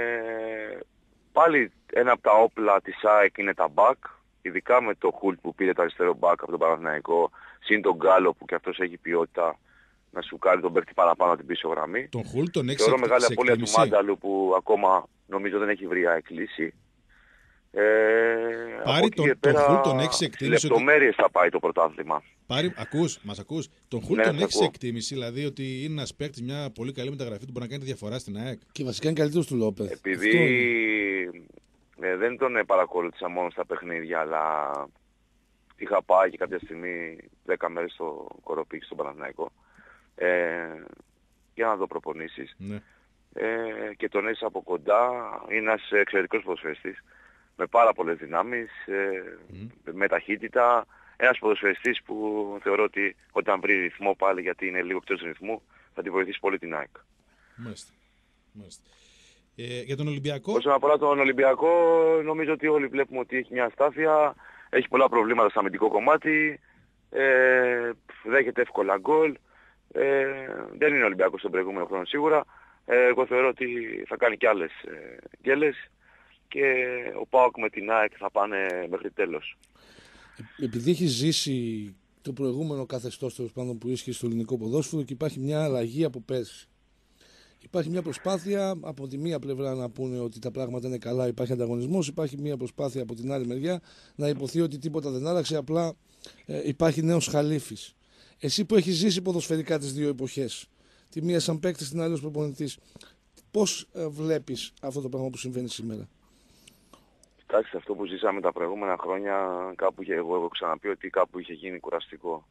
πάλι ένα από τα όπλα της ΑΕΚ είναι τα back, ειδικά με το Χουλτ που πήρε το αριστερό back από τον Παναθηναϊκό, συν τον Γκάλο που και αυτός έχει ποιότητα να σου κάνει τον παίκτη παραπάνω από την πίσω γραμμή. Τον Χουλτ τον έχει Θεωρώ μεγάλη απώλεια του Μάνταλου που ακόμα νομίζω δεν έχει βρει εκκλήση. Ε, Πάρει τον, τον Χουλτ τον έχει εκτίμηση. Λεπτομέρειες ότι... θα πάει το πρωτάθλημα. Πάρει, ακούς, μας ακούς. Τον Χουλτ ναι, τον έχει εκτίμηση, δηλαδή ότι είναι ένας παίκτης, μια πολύ καλή μεταγραφή του μπορεί να κάνει τη διαφορά στην ΑΕΚ. Και βασικά είναι καλύτερος του Λόπεθ. Επειδή ε, δεν τον παρακολούθησα μόνο στα παιχνίδια, αλλά είχα πάει και κάποια στιγμή δέκα μέρες στο Κοροπίκι, στον Παναθηναϊκό. ε, για να το προπονήσεις. Ναι. Ε, και τον έχεις από κοντά, είναι ένας εξαιρετικός ποδοσφαιριστής με πάρα πολλές δυνάμεις, ε, mm. με ταχύτητα, ένας ποδοσφαιριστής που θεωρώ ότι όταν βρει ρυθμό πάλι, γιατί είναι λίγο εκτός ρυθμού, θα τη βοηθήσει πολύ την ΑΕΚ. Μάλιστα. Μάλιστα. Ε, για τον Ολυμπιακό. Όσον αφορά τον Ολυμπιακό, νομίζω ότι όλοι βλέπουμε ότι έχει μια αστάθεια, έχει πολλά προβλήματα στο αμυντικό κομμάτι, ε, δέχεται εύκολα γκολ, ε, δεν είναι Ολυμπιακός στον προηγούμενο χρόνο σίγουρα. Ε, εγώ θεωρώ ότι θα κάνει και άλλες ε, γκέλες και ο ΠΑΟΚ με την ΑΕΚ θα πάνε μέχρι τέλος. Επειδή έχει ζήσει το προηγούμενο καθεστώς τέλος πάντων που ίσχυε στο ελληνικό ποδόσφαιρο και υπάρχει μια αλλαγή από πέρσι. Υπάρχει μια προσπάθεια από τη μία πλευρά να πούνε ότι τα πράγματα είναι καλά, υπάρχει ανταγωνισμός, υπάρχει μια προσπάθεια από την άλλη μεριά να υποθεί ότι τίποτα δεν άλλαξε, απλά ε, υπάρχει νέος χαλίφης. Εσύ που έχεις ζήσει ποδοσφαιρικά τις δύο εποχές, τη μία σαν παίκτης, την άλλη ως προπονητής, πώς ε, βλέπεις αυτό το πράγμα που συμβαίνει σήμερα? Κοιτάξτε, αυτό που ζήσαμε τα προηγούμενα χρόνια, κάπου είχε, εγώ έχω ξαναπεί ότι κάπου είχε γίνει κουραστικό.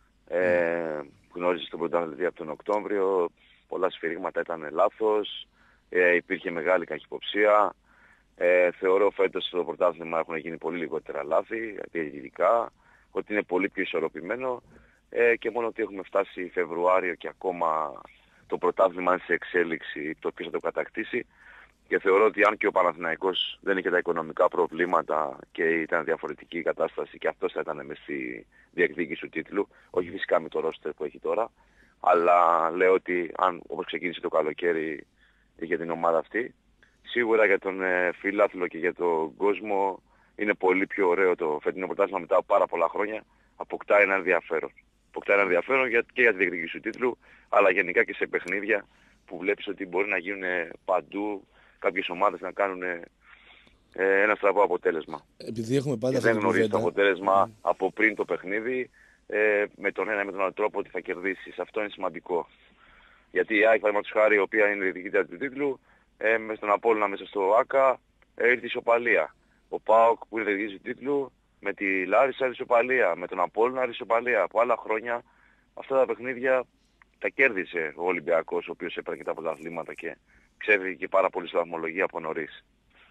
Ε, γνώριζες τον πρωταθλητή από τον Οκτώβριο, πολλά σφυρίγματα ήταν λάθος, ε, υπήρχε μεγάλη καχυποψία. Ε, θεωρώ φέτος στο πρωτάθλημα έχουν γίνει πολύ λιγότερα λάθη, διαιτητικά, ότι είναι πολύ πιο ισορροπημένο ε, και μόνο ότι έχουμε φτάσει Φεβρουάριο και ακόμα το πρωτάθλημα είναι σε εξέλιξη, το ποιος θα το κατακτήσει. Και θεωρώ ότι αν και ο Παναθηναϊκός δεν είχε τα οικονομικά προβλήματα και ήταν διαφορετική η κατάσταση και αυτός θα ήταν μες στη διεκδίκηση του τίτλου, όχι φυσικά με το ρόστερ που έχει τώρα, αλλά λέω ότι αν όπως ξεκίνησε το καλοκαίρι για την ομάδα αυτή, σίγουρα για τον ε, φίλαθλο και για τον κόσμο είναι πολύ πιο ωραίο το φετινό πρωτάθλημα μετά από πάρα πολλά χρόνια, αποκτά ένα ενδιαφέρον. Αποκτά ένα ενδιαφέρον για, και για τη διεκδίκηση του τίτλου, αλλά γενικά και σε παιχνίδια που βλέπεις ότι μπορεί να γίνουν παντού, κάποιες ομάδες να κάνουν ε, ένα στραβό αποτέλεσμα. Επειδή έχουμε πάντα και δεν γνωρίζεις το αποτέλεσμα mm. από πριν το παιχνίδι, ε, με τον ένα ή με τον άλλο τρόπο ότι θα κερδίσεις. Αυτό είναι σημαντικό. Γιατί η ΑΕΚ, παραδείγματος χάρη, η οποία είναι η διεκδικήτρια του τίτλου, ε, με στον Απόλλωνα μέσα στο ΆΚΑ ε, ήρθε ισοπαλία. Ο ΠΑΟΚ που είναι διεκδικήτρια του τίτλου, με τη Λάρισα ήρθε ισοπαλία. Με τον Απόλλωνα ήρθε ισοπαλία. Από άλλα χρόνια αυτά τα παιχνίδια τα κέρδισε ο Ολυμπιακός, ο οποίος έπαιρνε και τα πρωταθλήματα και ξέρει και πάρα πολύ στη βαθμολογία από νωρίς.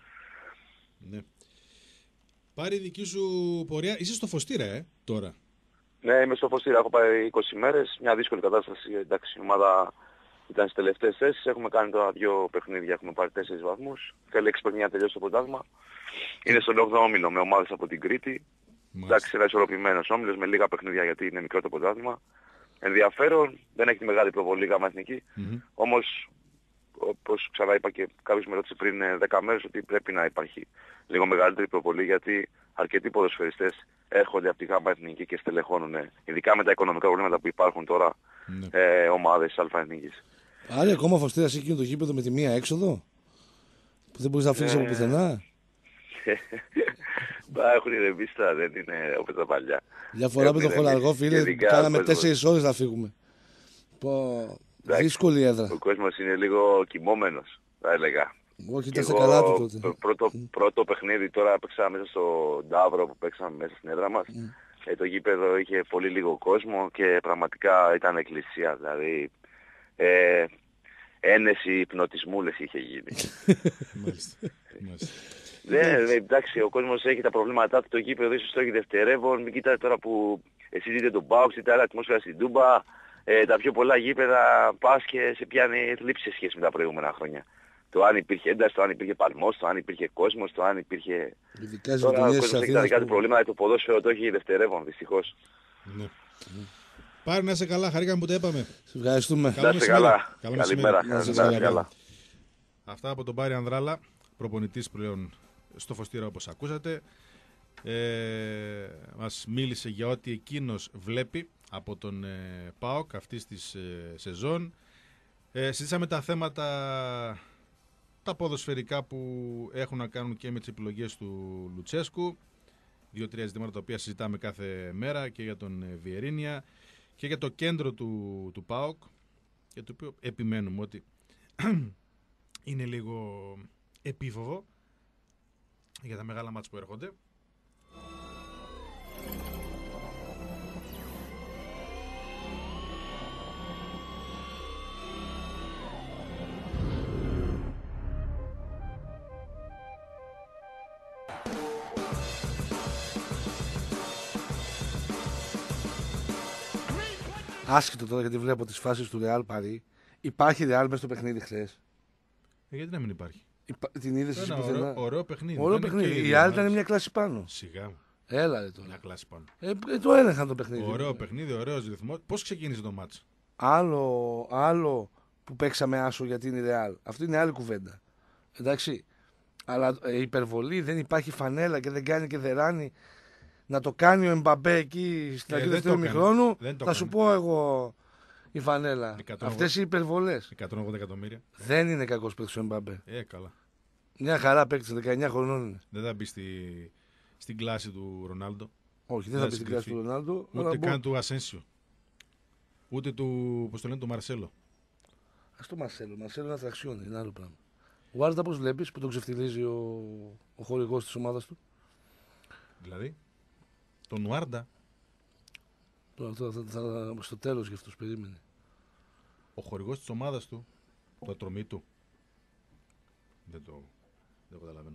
Ναι. Πάρει η δική σου πορεία. Είσαι στο Φωστήρα, ε, τώρα. Ναι, είμαι στο Φωστήρα. Έχω πάει είκοσι μέρες. Μια δύσκολη κατάσταση. Εντάξει, η ομάδα ήταν στις τελευταίες θέσεις. Έχουμε κάνει τώρα δύο παιχνίδια. Έχουμε πάρει τέσσερις βαθμούς. Θέλει έξι παιχνίδια να τελειώσει το πρωτάθλημα. Είναι στον όγδοο όμιλο με ομάδες από την Κρήτη. Εντάξει, είναι ισορροπημένος όμιλος με λίγα παιχνίδια γιατί είναι μικρό το πρωτάθλημα. Ενδιαφέρον. Δεν έχει τη μεγάλη προβολή γάμα εθνική. Mm-hmm. Όμως, όπως ξανά είπα και κάποιος με ρώτησε πριν δέκα μέρες ότι πρέπει να υπάρχει λίγο μεγαλύτερη προβολή γιατί αρκετοί ποδοσφαιριστές έρχονται από τη γάμα εθνική και στελεχώνουν, ειδικά με τα οικονομικά προβλήματα που υπάρχουν τώρα, ναι. ε, ομάδες της αλφα εθνικής. Άρα ακόμα Φωστήρας εκείνο το γήπεδο με τη μία έξοδο που δεν μπορείς να φύγεις ε... από πουθενά. Μπα, έχουν ηρεμήσει τώρα, δεν είναι όπως τα παλιά. Μια φορά με το χολαργό, φίλε, κάναμε τέσσερις ώρες να φύγουμε. Πω, δύσκολη έδρα. Ο κόσμος είναι λίγο κοιμόμενος, θα έλεγα. Όχι, ήταν σε καλά του τότε. Πρώτο, πρώτο παιχνίδι τώρα παίξαμε μέσα στο Νταύρο που παίξαμε μέσα στην έδρα μας. Mm. Ε, το γήπεδο είχε πολύ λίγο κόσμο και πραγματικά ήταν εκκλησία. Δηλαδή ε, ένεση υπνοτισμού λες είχε γίνει. Ναι, εντάξει, ο κόσμος έχει τα προβλήματά του, το γήπεδο ίσως το έχει δευτερεύον. Μην κοιτάτε τώρα που εσείς δείτε τον ΠΑΟΚ, δείτε άλλα ατμόσφαιρα στην Τούμπα. Ε, τα πιο πολλά γήπεδα πας και σε πιάνει θλίψη σε σχέση με τα προηγούμενα χρόνια. Το αν υπήρχε ένταση, το αν υπήρχε παλμός, το αν υπήρχε κόσμος, το αν υπήρχε... Ειδικά τώρα ο κόσμος έχει τα δικά του προβλήματα, το ποδόσφαιρο το έχει δευτερεύον, δυστυχώς. Ναι. Mm. Πάρε να είσαι καλά, χαρήκαμε που τα είπαμε. Σε ευχαριστούμε. Να είσαι καλά. Καλημέρα. Καλά. Αυτά από τον Πάρη Ανδράλα, προπονητής πλέον στο Φωστήρα όπως ακούσατε. Ε, μας μίλησε για ό,τι εκείνος βλέπει από τον ε, ΠΑΟΚ αυτής της ε, σεζόν. Ε, συζήτησαμε τα θέματα τα ποδοσφαιρικά που έχουν να κάνουν και με τις επιλογές του Λουτσέσκου. Δύο-τρία ζητήματα τα οποία συζητάμε κάθε μέρα και για τον ε, Βιερίνια και για το κέντρο του, του ΠΑΟΚ, για το οποίο επιμένουμε ότι είναι λίγο επίφοβο για τα μεγάλα μάτς που έρχονται. Άσχετο τώρα γιατί βλέπω τις φάσεις του Real Paris. Υπάρχει Real μέσα στο παιχνίδι χθες. Ε, γιατί να μην υπάρχει. Υπα... Την είδες εσύ Ένα ωραίο, ωραίο παιχνίδι. Ωραίο παιχνίδι. Η άλλη ήταν μια κλάση πάνω. Σιγά. Έλα ρε τώρα. Μια κλάση πάνω. Ε, ε, το έλεγχαν το παιχνίδι. Ωραίο παιχνίδι, ωραίος ρυθμός. Πώς ξεκίνησε το μάτς? Άλλο, άλλο που παίξαμε άσο γιατί είναι Real. Αυτό είναι άλλη κουβέντα. Εντάξει. Αλλά η υπερβολή, δεν υπάρχει φανέλα και δεν κάνει και δεράνει. Να το κάνει ο Εμπαμπέ εκεί στην αρχή του δεύτερου ημιχρόνου, θα σου πω εγώ η φανέλα. Αυτές οι υπερβολές. εκατόν ογδόντα εκατομμύρια. Δεν είναι κακός παίκτης ο Εμπαμπέ. Ε, καλά. Μια χαρά παίκτης, δεκαεννιά χρονών είναι. Δεν θα μπει στη, στην κλάση του Ρονάλντο. Όχι, δεν θα μπει στην κλάση του Ρονάλντο. Ούτε καν μπο... του Ασένσιο. Ούτε του, πώς το λένε, του Μαρσέλο. Ας το Μαρσέλο. Μαρσέλο είναι ατραξιόν, είναι άλλο πράγμα. Ο Άρντα πώς βλέπεις που τον ξεφτιλίζει ο, ο χορηγός της ομάδας του? Δηλαδή, τον Ουάρντα. Τώρα θα, θα, θα, θα, στο τέλος για αυτούς περίμενε. Ο χορηγός της ομάδας του, το ατρωμί του. Δεν το, δεν το καταλαβαίνω.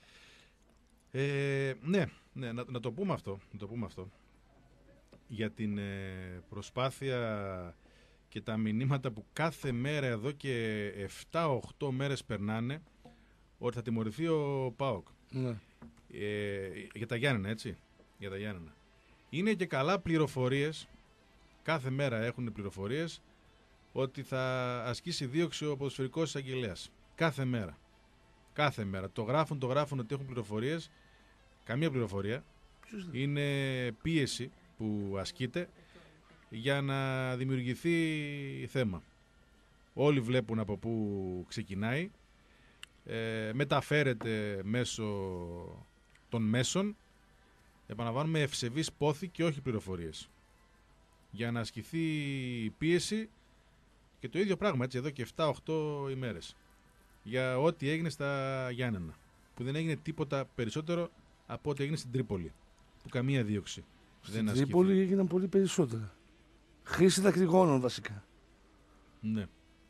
Ε, ναι, ναι να, να το πούμε αυτό, να το πούμε αυτό. Για την ε, προσπάθεια και τα μηνύματα που κάθε μέρα εδώ και εφτά οχτώ μέρες περνάνε ότι θα τιμωρηθεί ο ΠΑΟΚ. Ναι. Ε, για τα Γιάννενα, έτσι. Για τα Γιάννενα. Είναι και καλά πληροφορίες, κάθε μέρα έχουν πληροφορίες ότι θα ασκήσει δίωξη ο ποδοσφαιρικός εισαγγελέας. Κάθε μέρα. Κάθε μέρα. Το γράφουν, το γράφουν ότι έχουν πληροφορίες. Καμία πληροφορία. Είναι πίεση που ασκείται για να δημιουργηθεί θέμα. Όλοι βλέπουν από πού ξεκινάει. Ε, μεταφέρεται μέσω των μέσων. Επαναλαμβάνουμε ευσεβείς πόθη και όχι πληροφορίες. Για να ασκηθεί πίεση και το ίδιο πράγμα έτσι εδώ και εφτά οχτώ ημέρες. Για ό,τι έγινε στα Γιάννενα. Που δεν έγινε τίποτα περισσότερο από ό,τι έγινε στην Τρίπολη. Που καμία δίωξη στην δεν ασκήθηκε. Στην Τρίπολη έγιναν πολύ περισσότερα. Χρήση δακρυγόνων βασικά. Ναι.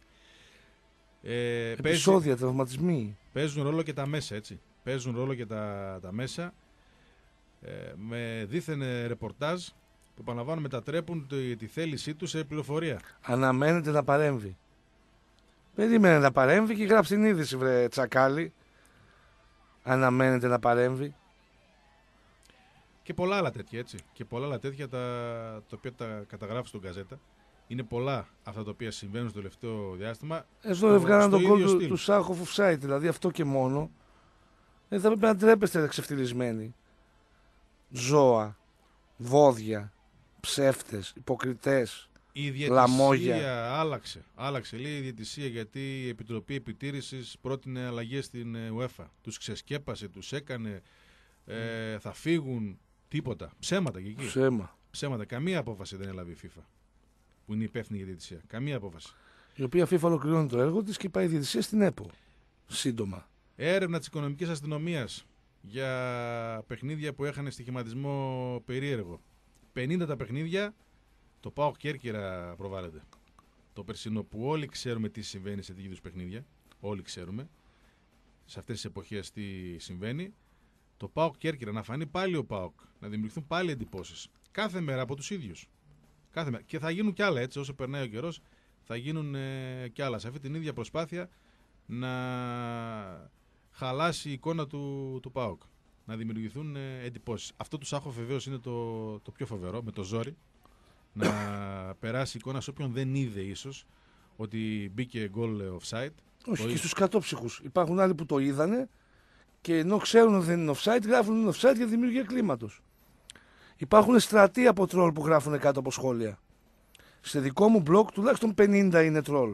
Ε, Επεισόδια, παίζει, τραυματισμοί. Παίζουν ρόλο και τα μέσα, έτσι. Παίζουν ρόλο και τα, τα μέσα. Ε, με δίθεν ρεπορτάζ που επαναλαμβάνω μετατρέπουν τη, τη θέλησή του σε πληροφορία. Αναμένεται να παρέμβει. Περίμενε να παρέμβει και γράψει την είδηση, βρε τσακάλι. Αναμένεται να παρέμβει. Και πολλά άλλα τέτοια, έτσι. Και πολλά άλλα τέτοια τα, τα οποία τα καταγράφει στον Γκαζέτα. Είναι πολλά αυτά τα οποία συμβαίνουν στο τελευταίο διάστημα. Εδώ έβγαλαν τον κόλ του, του Σάχοφ offside, δηλαδή αυτό και μόνο. Δεν θα πρέπει να ντρέπεστε ξεφτυλισμένοι. Ζώα, βόδια, ψεύτες, υποκριτές, η λαμόγια. Η διαιτησία άλλαξε. Άλλαξε, λέει η διαιτησία, γιατί η Επιτροπή Επιτήρησης πρότεινε αλλαγές στην UEFA. Τους ξεσκέπασε, τους έκανε, ε, θα φύγουν, τίποτα. Ψέματα και εκεί. Ψέμα. Ψέματα. Καμία απόφαση δεν έλαβε η FIFA, που είναι υπεύθυνη για τη διαιτησία. Καμία απόφαση. Η οποία FIFA ολοκληρώνει το έργο της και πάει η διαιτησία στην ΕΠΟ. Σύντομα. Έρευνα της οικονομικής αστυνομίας για παιχνίδια που είχαν στοιχηματισμό περίεργο. πενήντα τα παιχνίδια, το ΠΑΟΚ Κέρκυρα προβάλλεται. Το περσινό που όλοι ξέρουμε τι συμβαίνει σε τέτοιου είδους παιχνίδια. Όλοι ξέρουμε σε αυτές τις εποχές τι συμβαίνει. Το ΠΑΟΚ Κέρκυρα, να φανεί πάλι ο ΠΑΟΚ, να δημιουργηθούν πάλι εντυπώσεις. Κάθε μέρα από τους ίδιους. Κάθε μέρα. Και θα γίνουν κι άλλα, έτσι, όσο περνάει ο καιρός, θα γίνουν ε, κι άλλα. Σε αυτή την ίδια προσπάθεια να χαλάσει η εικόνα του, του ΠΑΟΚ. Να δημιουργηθούν ε, εντυπώσεις. Αυτό του Σάχο βεβαίως είναι το, το πιο φοβερό, με το ζόρι. Να περάσει η εικόνα σε όποιον δεν είδε ίσως ότι μπήκε γκολ offside. Όχι, το και στους κατόψυχους. Υπάρχουν άλλοι που το είδανε και ενώ ξέρουν ότι δεν είναι offside, γράφουν είναι offside για δημιουργία κλίματος. Υπάρχουν στρατοί από τρόλ που γράφουν κάτω από σχόλια. Σε δικό μου blog τουλάχιστον πενήντα είναι τρόλ.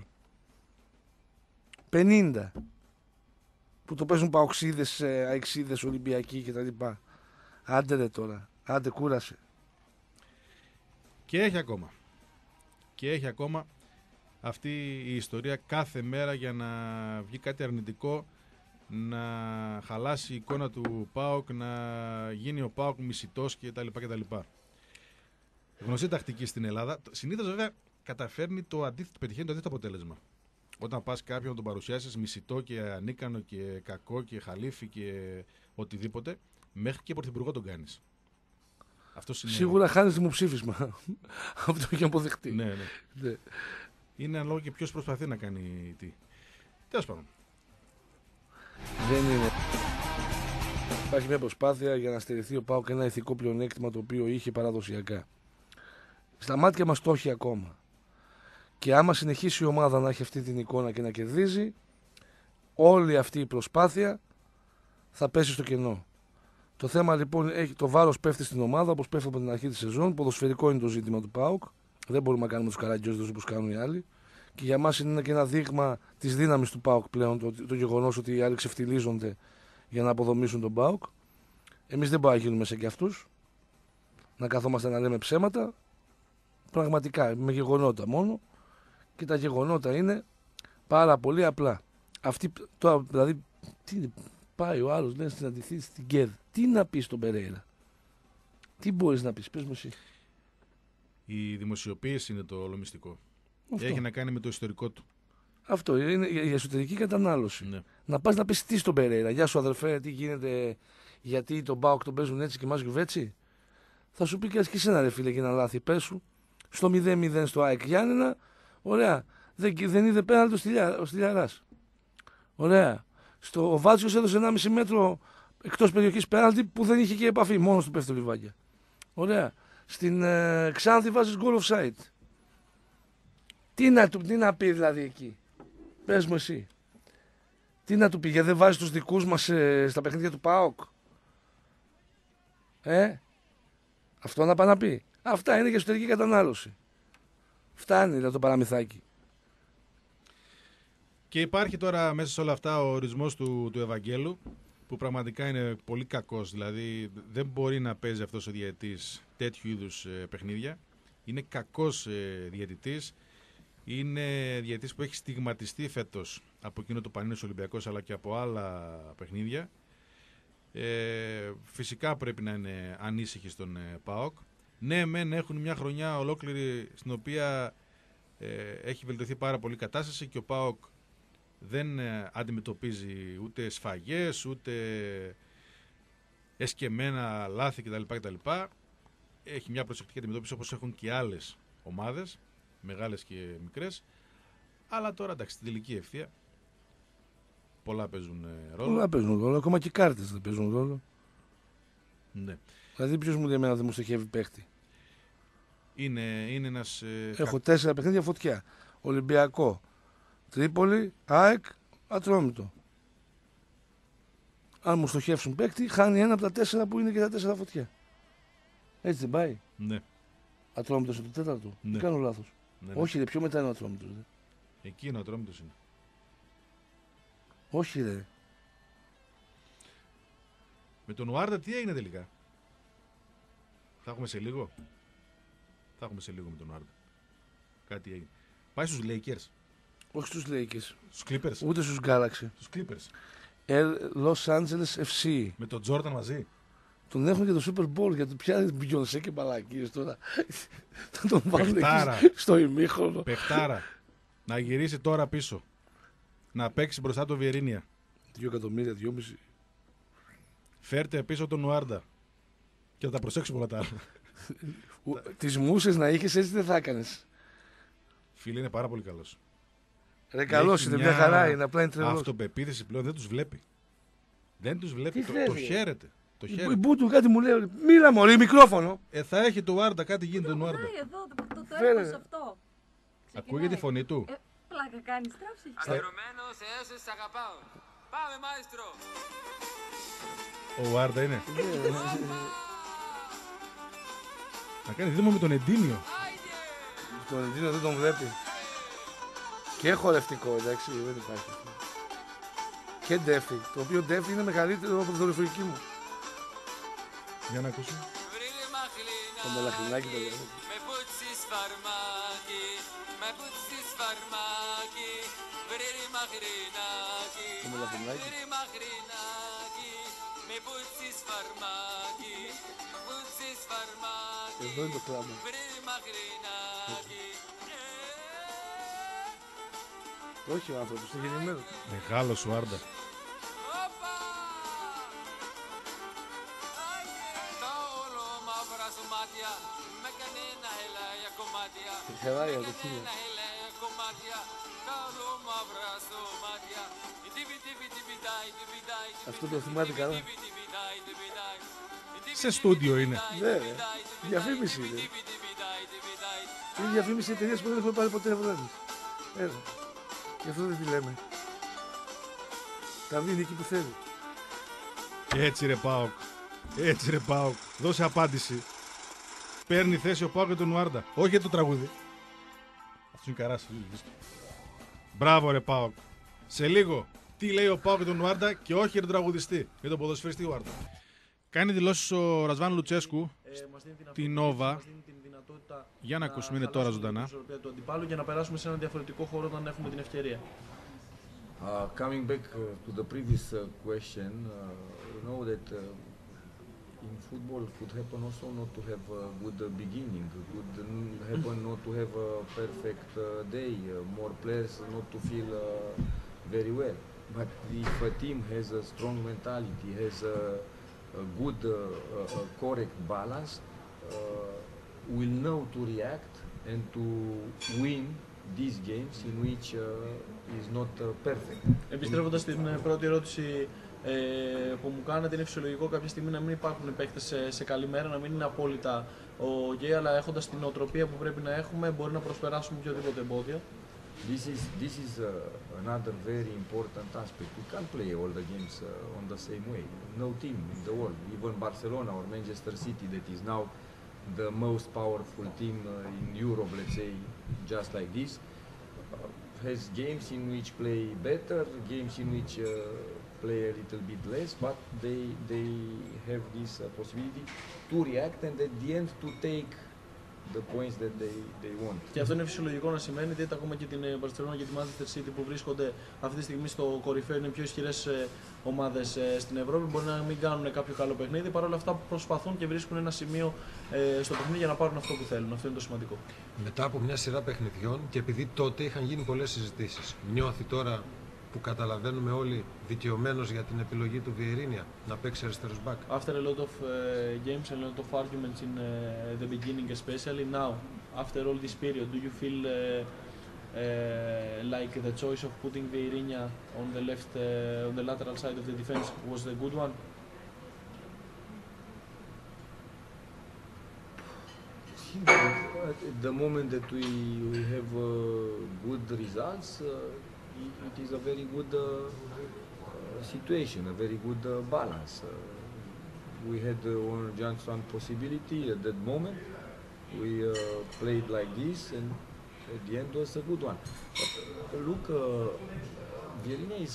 πενήντα. Που το παίζουν παοξίδες, αεξίδες, Ολυμπιακοί κτλ. Άντε ρε τώρα. Άντε κούρασε. Και έχει ακόμα. Και έχει ακόμα αυτή η ιστορία κάθε μέρα για να βγει κάτι αρνητικό, να χαλάσει η εικόνα του ΠΑΟΚ, να γίνει ο ΠΑΟΚ μισητός κτλ. κτλ. Γνωστή τακτική στην Ελλάδα. Συνήθως βέβαια καταφέρνει το αντίθετο, πετυχαίνει το αντίθετο αποτέλεσμα. Όταν πας κάποιον να τον παρουσιάσεις μισητό και ανίκανο και κακό και χαλίφι και οτιδήποτε, μέχρι και πρωθυπουργό τον κάνεις. Σίγουρα χάνει δημοψήφισμα. Αυτό έχει αποδεχτεί. Ναι, ναι. ναι. Είναι ανάλογα και ποιος προσπαθεί να κάνει τι. Τέλος πάντων. Δεν είναι. Υπάρχει μια προσπάθεια για να στερηθεί ο ΠΑΟΚ ένα ηθικό πλεονέκτημα το οποίο είχε παραδοσιακά. Στα μάτια μας το έχει ακόμα. Και άμα συνεχίσει η ομάδα να έχει αυτή την εικόνα και να κερδίζει, όλη αυτή η προσπάθεια θα πέσει στο κενό. Το θέμα λοιπόν, έχει, το βάρος πέφτει στην ομάδα όπως πέφτει από την αρχή της σεζόν. Ποδοσφαιρικό είναι το ζήτημα του ΠΑΟΚ. Δεν μπορούμε να κάνουμε τους καραγκιόζιδες όπως κάνουν οι άλλοι. Και για μας είναι και ένα δείγμα της δύναμης του ΠΑΟΚ πλέον το, το γεγονός ότι οι άλλοι ξεφτιλίζονται για να αποδομήσουν τον ΠΑΟΚ. Εμείς δεν μπορούμε να γίνουμε σε κι αυτούς. Να καθόμαστε να λέμε ψέματα. Πραγματικά, με γεγονότα μόνο. Και τα γεγονότα είναι πάρα πολύ απλά. Αυτή, τώρα, δηλαδή, τι, πάει ο άλλος να συναντηθεί στην ΚΕΔ. Τι να πει στον Περέιρα. Τι μπορείς να πεις, πες μου εσύ. Η δημοσιοποίηση είναι το όλο μυστικό. Αυτό. Έχει να κάνει με το ιστορικό του. Αυτό είναι η εσωτερική κατανάλωση. Ναι. Να πας να πεις τι στον Περέιρα. Γεια σου αδερφέ, τι γίνεται, γιατί τον ΠΑΟΚ τον παίζουν έτσι και μας γιουβέτσι. Θα σου πει και και εσένα ρε φίλε και να λάθη. Πες σου στο μηδέν μηδέν στο ΑΕΚ Γιάννενα. Ωραία. Δεν, δεν είδε πέναλτι ο Στυλιαράς. Ωραία. Στο, ο Βάτσιος έδωσε ενάμιση μέτρο εκτός περιοχής πέναλτι που δεν είχε και επαφή. Μόνος του πέφτει το λιβάκια. Ωραία. Στην ε, Ξάνθη βάζεις goal offside. Τι να, του, τι να πει δηλαδή εκεί. Πες μου εσύ. Τι να του πει, γιατί δεν βάζεις τους δικούς μας ε, στα παιχνίδια του ΠΑΟΚ. Ε. Αυτό να πάει να πει. Αυτά είναι για εσωτερική κατανάλωση. Φτάνει δηλαδή το παραμυθάκι. Και υπάρχει τώρα μέσα σε όλα αυτά ο ορισμός του, του Ευαγγέλου, που πραγματικά είναι πολύ κακός. Δηλαδή δεν μπορεί να παίζει αυτός ο διαιτητής τέτοιου είδους ε, παιχνίδια. Είναι κακός ε, διαιτητής. Είναι διαιτητής που έχει στιγματιστεί φέτος από εκείνο το Πανίνος Ολυμπιακός αλλά και από άλλα παιχνίδια. Ε, φυσικά πρέπει να είναι ανήσυχοι στον ε, ΠΑΟΚ. Ναι, μεν έχουν μια χρονιά ολόκληρη στην οποία ε, έχει βελτιωθεί πάρα πολύ η κατάσταση και ο ΠΑΟΚ δεν ε, αντιμετωπίζει ούτε σφαγές, ούτε εσκεμμένα λάθη κτλ. κτλ. Έχει μια προσεκτική αντιμετώπιση όπως έχουν και άλλες ομάδες, μεγάλες και μικρές. Αλλά τώρα εντάξει, στην τελική ευθεία πολλά παίζουν ρόλο. Πολλά παίζουν ρόλο, ακόμα και οι κάρτες δεν παίζουν ρόλο. Ναι. Δηλαδή ποιος μου λέει εμένα δεν μου στοχεύει παίχτη. Είναι, είναι ένας... Ε, Έχω κα... τέσσερα παιχνίδια φωτιά. Ολυμπιακό, Τρίπολη, ΑΕΚ, Ατρόμητο. Αν μου στοχεύσουν παίκτη, χάνει ένα από τα τέσσερα που είναι και τα τέσσερα φωτιά. Έτσι δεν πάει. Ναι. Ατρόμητος είναι το τέταρτο. Ναι. Δεν κάνω λάθος. Ναι, ναι. Όχι, ρε, πιο μετά είναι ο Ατρόμητος. Ρε. Εκεί είναι ο Ατρόμητος είναι. Όχι, ρε. Με τον Ουάρντα τι έγινε τελικά. Θα έχουμε σε λίγο. Θα έχουμε σε λίγο με τον Ουάρντα. Κάτι έγινε. Πάει στους Lakers. Όχι στους Lakers. Στους Clippers. Ούτε στους Galaxy. Στους Clippers. Los Angeles εφ σι. Με τον Jordan μαζί. Τον έχουν και το Super Bowl γιατί πια Beyoncé και μπαλακίες τώρα. Θα τον βάλουν στο ημίχρονο. Παιχτάρα. Να γυρίσει τώρα πίσω. Να παίξει μπροστά το Βιερίνια. Δύο εκατομμύρια, δυόμιση. Φέρτε πίσω τον Ουάρντα. Και θα τα προσέξουμε όλα τα άλλα. Τις μουσες να είχες έτσι δεν θα έκανες. Φίλε είναι πάρα πολύ καλός. Ρε καλός είναι, μια χαρά είναι, απλά είναι τρελός. Αυτοπεποίθηση πλέον δεν τους βλέπει. Δεν τους βλέπει, το, το χαίρεται. Το η Μπούτου κάτι μου λέει, μίλα μωρή, μικρόφωνο. Ε, θα έχει το Ουάρντα, κάτι γίνεται τον Ουάρντα. Εδώ, το, το, το έπος αυτό. Ακούγεται η φωνή του. Ε, πλάκα κάνει, στράψε. Αγερωμένος, έως σ' αγαπάω. Πάμε, μάιστρο. Ο Ουάρντα είναι. Να κάνει δήμο με τον Εντίνιο. Τον Εντίνιο δεν τον βλέπει. Και χορευτικό, εντάξει, δεν υπάρχει. Και ντέφι, το οποίο ντέφι είναι μεγαλύτερο από τη δορυφορική μου. Για να ακούσουμε. Το μελαχρινάκι το λέω. Με πούτσις φαρμάκι, με πούτσις φαρμάκι, βρήρι μαχρινάκι, βρήρι μαχρινάκι, με πούτσις φαρμάκι, πούτσις φαρμάκι, εδώ είναι το κλάμα. βρήρι μαχρινάκι. Όχι ο άνθρωπος, είναι γεννημένο. Μεγάλος Ουάρντα. Χεράγια το χίλιο. Αυτό το θυμάται καλά. Σε στούντιο είναι. Ναι, διαφήμιση είναι. Είναι διαφήμιση εταιρείας που δεν έχουμε πάρει ποτέ ευρώ εμείς. Έλα. Γι' αυτό δεν τη λέμε. Τα δίνει εκεί που θέλει. Έτσι ρε ΠΑΟΚ. Έτσι ρε ΠΑΟΚ. Δώσε απάντηση. Παίρνει θέση ο ΠΑΟΚ για τον Νουάρντα. Όχι για το τραγούδι. Αυτός είναι καράς. Μπράβο ρε ΠΑΟΚ. Σε λίγο. Τι λέει ο ΠΑΟΚ για τον Νουάρντα και όχι για τον τραγουδιστή. Για τον ποδοσφαιριστή Νουάρντα. Κάνει δηλώσεις ο Ρασβάν Λουτσέσκου στην Νόβα. Για να ακούσουμε, είναι τώρα ζωντανά. Του αντιπάλου για να περάσουμε σε έναν διαφορετικό χώρο όταν έχουμε την ευκαιρία. Uh, coming back uh, to the previous uh, question, uh, you know that uh, in football could happen also not to have a good uh, beginning, could happen not to have a perfect uh, day, uh, more players not to feel uh, very well. But if a team has a strong mentality, has a, a good, uh, uh, correct balance, uh, will know to react and to win these games in which uh, is not uh, perfect. Επιστρέφοντας στην πρώτη ερώτηση ε, που μου κάνατε, είναι φυσιολογικό κάποια στιγμή να μην υπάρχουν παίκτες σε, σε καλή μέρα, να μην είναι απόλυτα ο γκέι, αλλά έχοντας την νοοτροπία που πρέπει να έχουμε, μπορεί να προσπεράσουμε οποιοδήποτε εμπόδιο. This is this is uh, another very important aspect. We can't play all the games uh, on the same way. No team in the world, even Barcelona or Manchester City, that is now the most powerful team uh, in Europe, let's say, just like this, uh, has games in which play better, games in which uh, play a little bit less, but they they have this uh, possibility to react and at the end to take the points that they, they want. Και αυτό είναι φυσιολογικό να σημαίνει, γιατί ακόμα και την Barcelona και τη Manchester City που βρίσκονται αυτή τη στιγμή στο κορυφαίο, είναι πιο ισχυρές ομάδες στην Ευρώπη, μπορεί να μην κάνουν κάποιο καλό παιχνίδι, παρόλα αυτά προσπαθούν και βρίσκουν ένα σημείο στο παιχνίδι για να πάρουν αυτό που θέλουν. Αυτό είναι το σημαντικό. Μετά από μια σειρά παιχνιδιών και επειδή τότε είχαν γίνει πολλές συζητήσεις, νιώθει τώρα που καταλαβαίνουμε όλοι δικαιωμένος για την επιλογή του Βιερίνια να παίξει αριστερός μπακ. After a lot of uh, games and a lot of arguments in uh, the beginning especially, now, after all this period, do you feel uh, uh, like the choice of putting Vieirinha on the left, uh, on the lateral side of the defense was the good one? At the moment that we, we have uh, good results, uh, it is a very good uh, uh, situation, a very good uh, balance. Uh, we had uh, one chance, one possibility at that moment. We uh, played like this, and at the end was a good one. But uh, look, uh, Vieirinha is,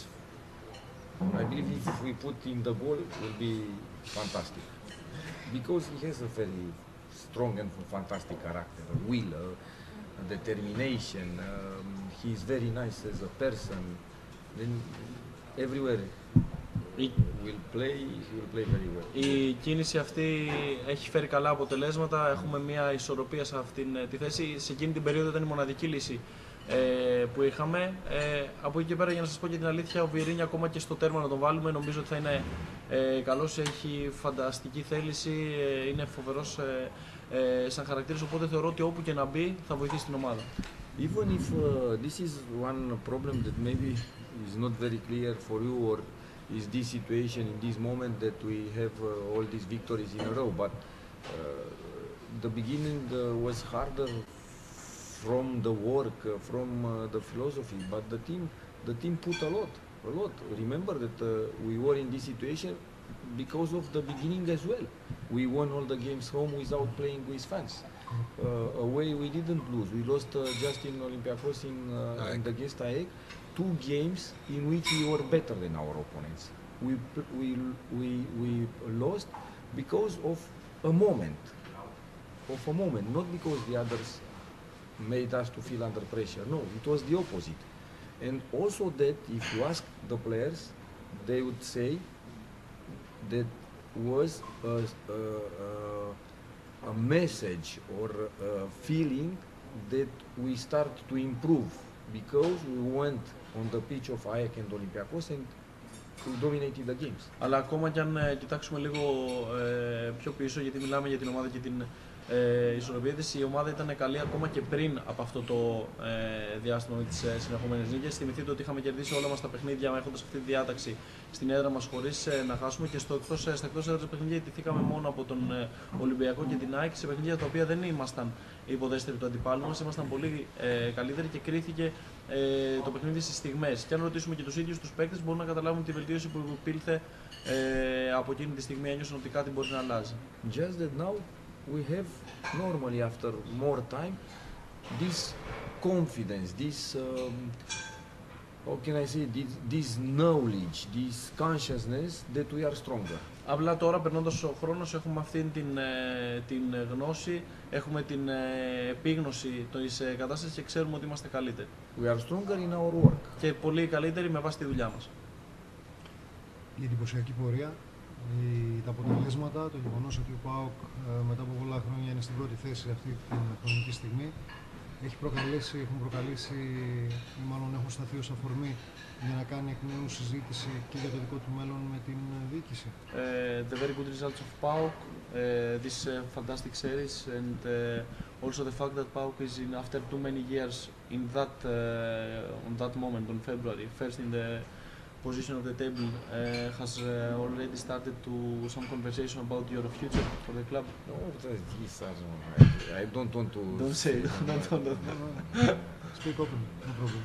I believe if we put in the goal, it will be fantastic. Because he has a very strong and fantastic character, a will, uh, determination. Um, he is very nice as a person. Then everywhere he will play, he will play very well. Η κίνηση αυτή έχει φέρει καλά αποτελέσματα. Έχουμε μια ισορροπία σε αυτήν τη θέση. Σε εκείνη την περίοδο ήταν η μοναδική λύση ε, που είχαμε. Ε, από εκεί και πέρα, για να σας πω και την αλήθεια, ο Βιeirinha ακόμα και στο τέρμα να τον βάλουμε, νομίζω ότι θα είναι ε, καλός. Έχει φανταστική θέληση, ε, είναι φοβερός ε, ε, σαν χαρακτήρας, οπότε θεωρώ ότι όπου και να μπει θα βοηθήσει την ομάδα. Even if uh, this is one problem that maybe is not very clear for you, or is this situation in this moment that we have uh, all these victories in a row, but uh, the beginning uh, was harder from the work, uh, from uh, the philosophy, but the team, the team put a lot, a lot. Remember that uh, we were in this situation because of the beginning as well. We won all the games home without playing with fans. Uh, away we didn't lose. We lost uh, just in Olympiacos in, uh, and against A E K, two games in which we were better than our opponents. We, we, we, we lost because of a moment, of a moment, not because the others made us to feel under pressure. No, it was the opposite. And also that if you ask the players, they would say that was a, a, a, a message or a feeling that we start to improve because we went on the pitch of A E K and Olympiacos and we dominated the games. Αλλά ακόμα κι αν ε, κοιτάξουμε λίγο ε, πιο πίσω, γιατί μιλάμε για την ομάδα και την ε, ισορροπίες. Η ομάδα ήταν καλή ακόμα και πριν από αυτό το ε, διάστημα με τις ε, συνεχόμενες νίκες. Θυμηθείτε ότι είχαμε κερδίσει όλα μας τα παιχνίδια έχοντας αυτή τη διάταξη στην έδρα μας χωρίς ε, να χάσουμε, και στο εκτός, στα εκτός έδρας παιχνίδια ιτηθήκαμε μόνο από τον ε, Ολυμπιακό και την ΑΕΚ, σε παιχνίδια τα οποία δεν ήμασταν υποδέστεροι του αντιπάλου μας, ήμασταν πολύ ε, καλύτεροι και κρίθηκε ε, το παιχνίδι στις στιγμές. Και αν ρωτήσουμε και τους ίδιους τους παίκτες, μπορούν να καταλάβουν τη βελτίωση που υπήλθε ε, από εκείνη τη στιγμή, ένιωσαν ότι κάτι μπορεί να αλλάζει. Just that now we have normally after more time this confidence, this um, how can I say, this, this knowledge, this consciousness that we are stronger. Απλά τώρα, περνώντας ο χρόνος, έχουμε αυτή την, την γνώση, έχουμε την επίγνωση της κατάστασης και ξέρουμε ότι είμαστε καλύτεροι. We are stronger in our work. Και πολύ καλύτεροι με βάση τη δουλειά μας. Η εντυπωσιακή πορεία, η, τα αποτελέσματα, το γεγονός ότι ο ΠΑΟΚ μετά από πολλά χρόνια είναι στην πρώτη θέση αυτή την χρονική στιγμή, έχει προκαλέσει, έχουν προκαλέσει ή μάλλον έχουν σταθεί ως αφορμή για να κάνει εκ νέου συζήτηση και για το δικό του μέλλον με την διοίκηση. Uh, the very good results of PAOK, uh, this uh, fantastic series, and uh, also the fact that PAOK is in, after too many years in that uh, on that moment on February, first in the position of the table, uh, has uh, already started to some conversation about your future for the club. No, this I, I don't want to. Don't say. Don't, don't, don't. No, no. Speak openly, no problem.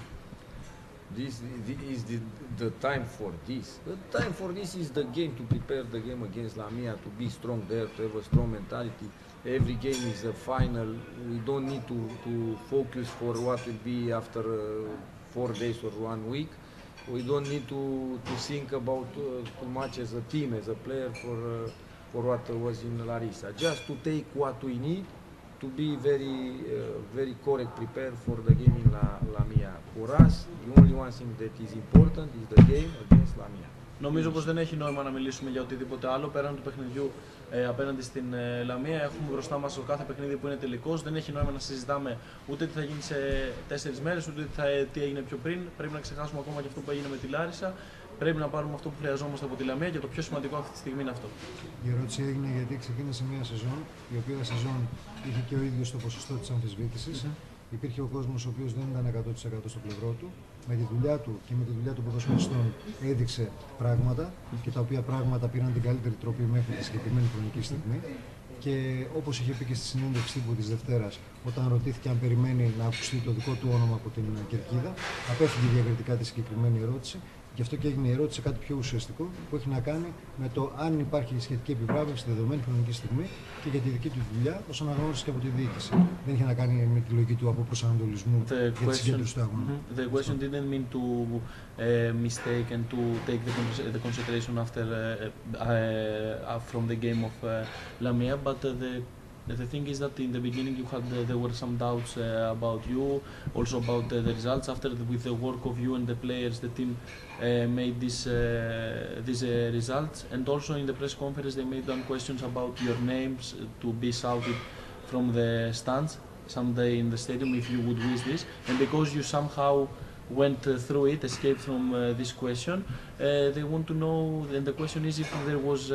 This, this is the, the time for this. The time for this is the game, to prepare the game against Lamia, to be strong there, to have a strong mentality. Every game is a final. We don't need to, to focus for what will be after uh, four days or one week. We don't need to, to think about uh, too much as a team, as a player for, uh, for what was in Larissa. Just to take what we need to be very, uh, very correct, prepared for the game in La, Lamia. For us, the only one thing that is important is the game against Lamia. Νομίζω πως δεν έχει νόημα να μιλήσουμε για οτιδήποτε άλλο πέραν του παιχνιδιού ε, απέναντι στην ε, Λαμία. Έχουμε μπροστά μας το κάθε παιχνίδι που είναι τελικός. Δεν έχει νόημα να συζητάμε ούτε τι θα γίνει σε τέσσερις μέρες, ούτε τι, θα, τι έγινε πιο πριν. Πρέπει να ξεχάσουμε ακόμα και αυτό που έγινε με τη Λάρισα. Πρέπει να πάρουμε αυτό που χρειαζόμαστε από τη Λαμία και το πιο σημαντικό αυτή τη στιγμή είναι αυτό. Η ερώτηση έγινε γιατί ξεκίνησε μια σεζόν, η οποία σεζόν είχε και ο ίδιος το ποσοστό της αμφισβήτησης. Mm-hmm. Υπήρχε ο κόσμος ο οποίος δεν ήταν εκατό τοις εκατό στο πλευρό του. Με τη δουλειά του και με τη δουλειά των ποδοσφαιριστών έδειξε πράγματα και τα οποία πράγματα πήραν την καλύτερη τροπή μέχρι τη συγκεκριμένη χρονική στιγμή. Και όπως είχε πει και στη συνέντευξη τύπου της Δευτέρας, όταν ρωτήθηκε αν περιμένει να ακουστεί το δικό του όνομα από την Κερκίδα, απέφυγε διακριτικά τη συγκεκριμένη ερώτηση. Γι' αυτό και έγινε η ερώτηση κάτι πιο ουσιαστικό που έχει να κάνει με το αν υπάρχει σχετική επιβράβευση στη δεδομένη χρονική στιγμή και για τη δική του δουλειά, ως αναγνώριση και από τη διοίκηση. Δεν είχε να κάνει με τη λογική του από προσανατολισμού για τη συγκέντρωση του αγώνα. Mm-hmm. The question didn't mean to uh, mistake and to take the, the concentration after uh, uh, from the game of uh, Lamia, but uh, the The thing is that in the beginning you had uh, there were some doubts uh, about you, also about uh, the results. After the, with the work of you and the players, the team uh, made this uh, these uh, results. And also in the press conference they made some questions about your names uh, to be shouted from the stands someday in the stadium if you would wish this. And because you somehow went uh, through it, escaped from uh, this question, uh, they want to know. And the question is if there was uh,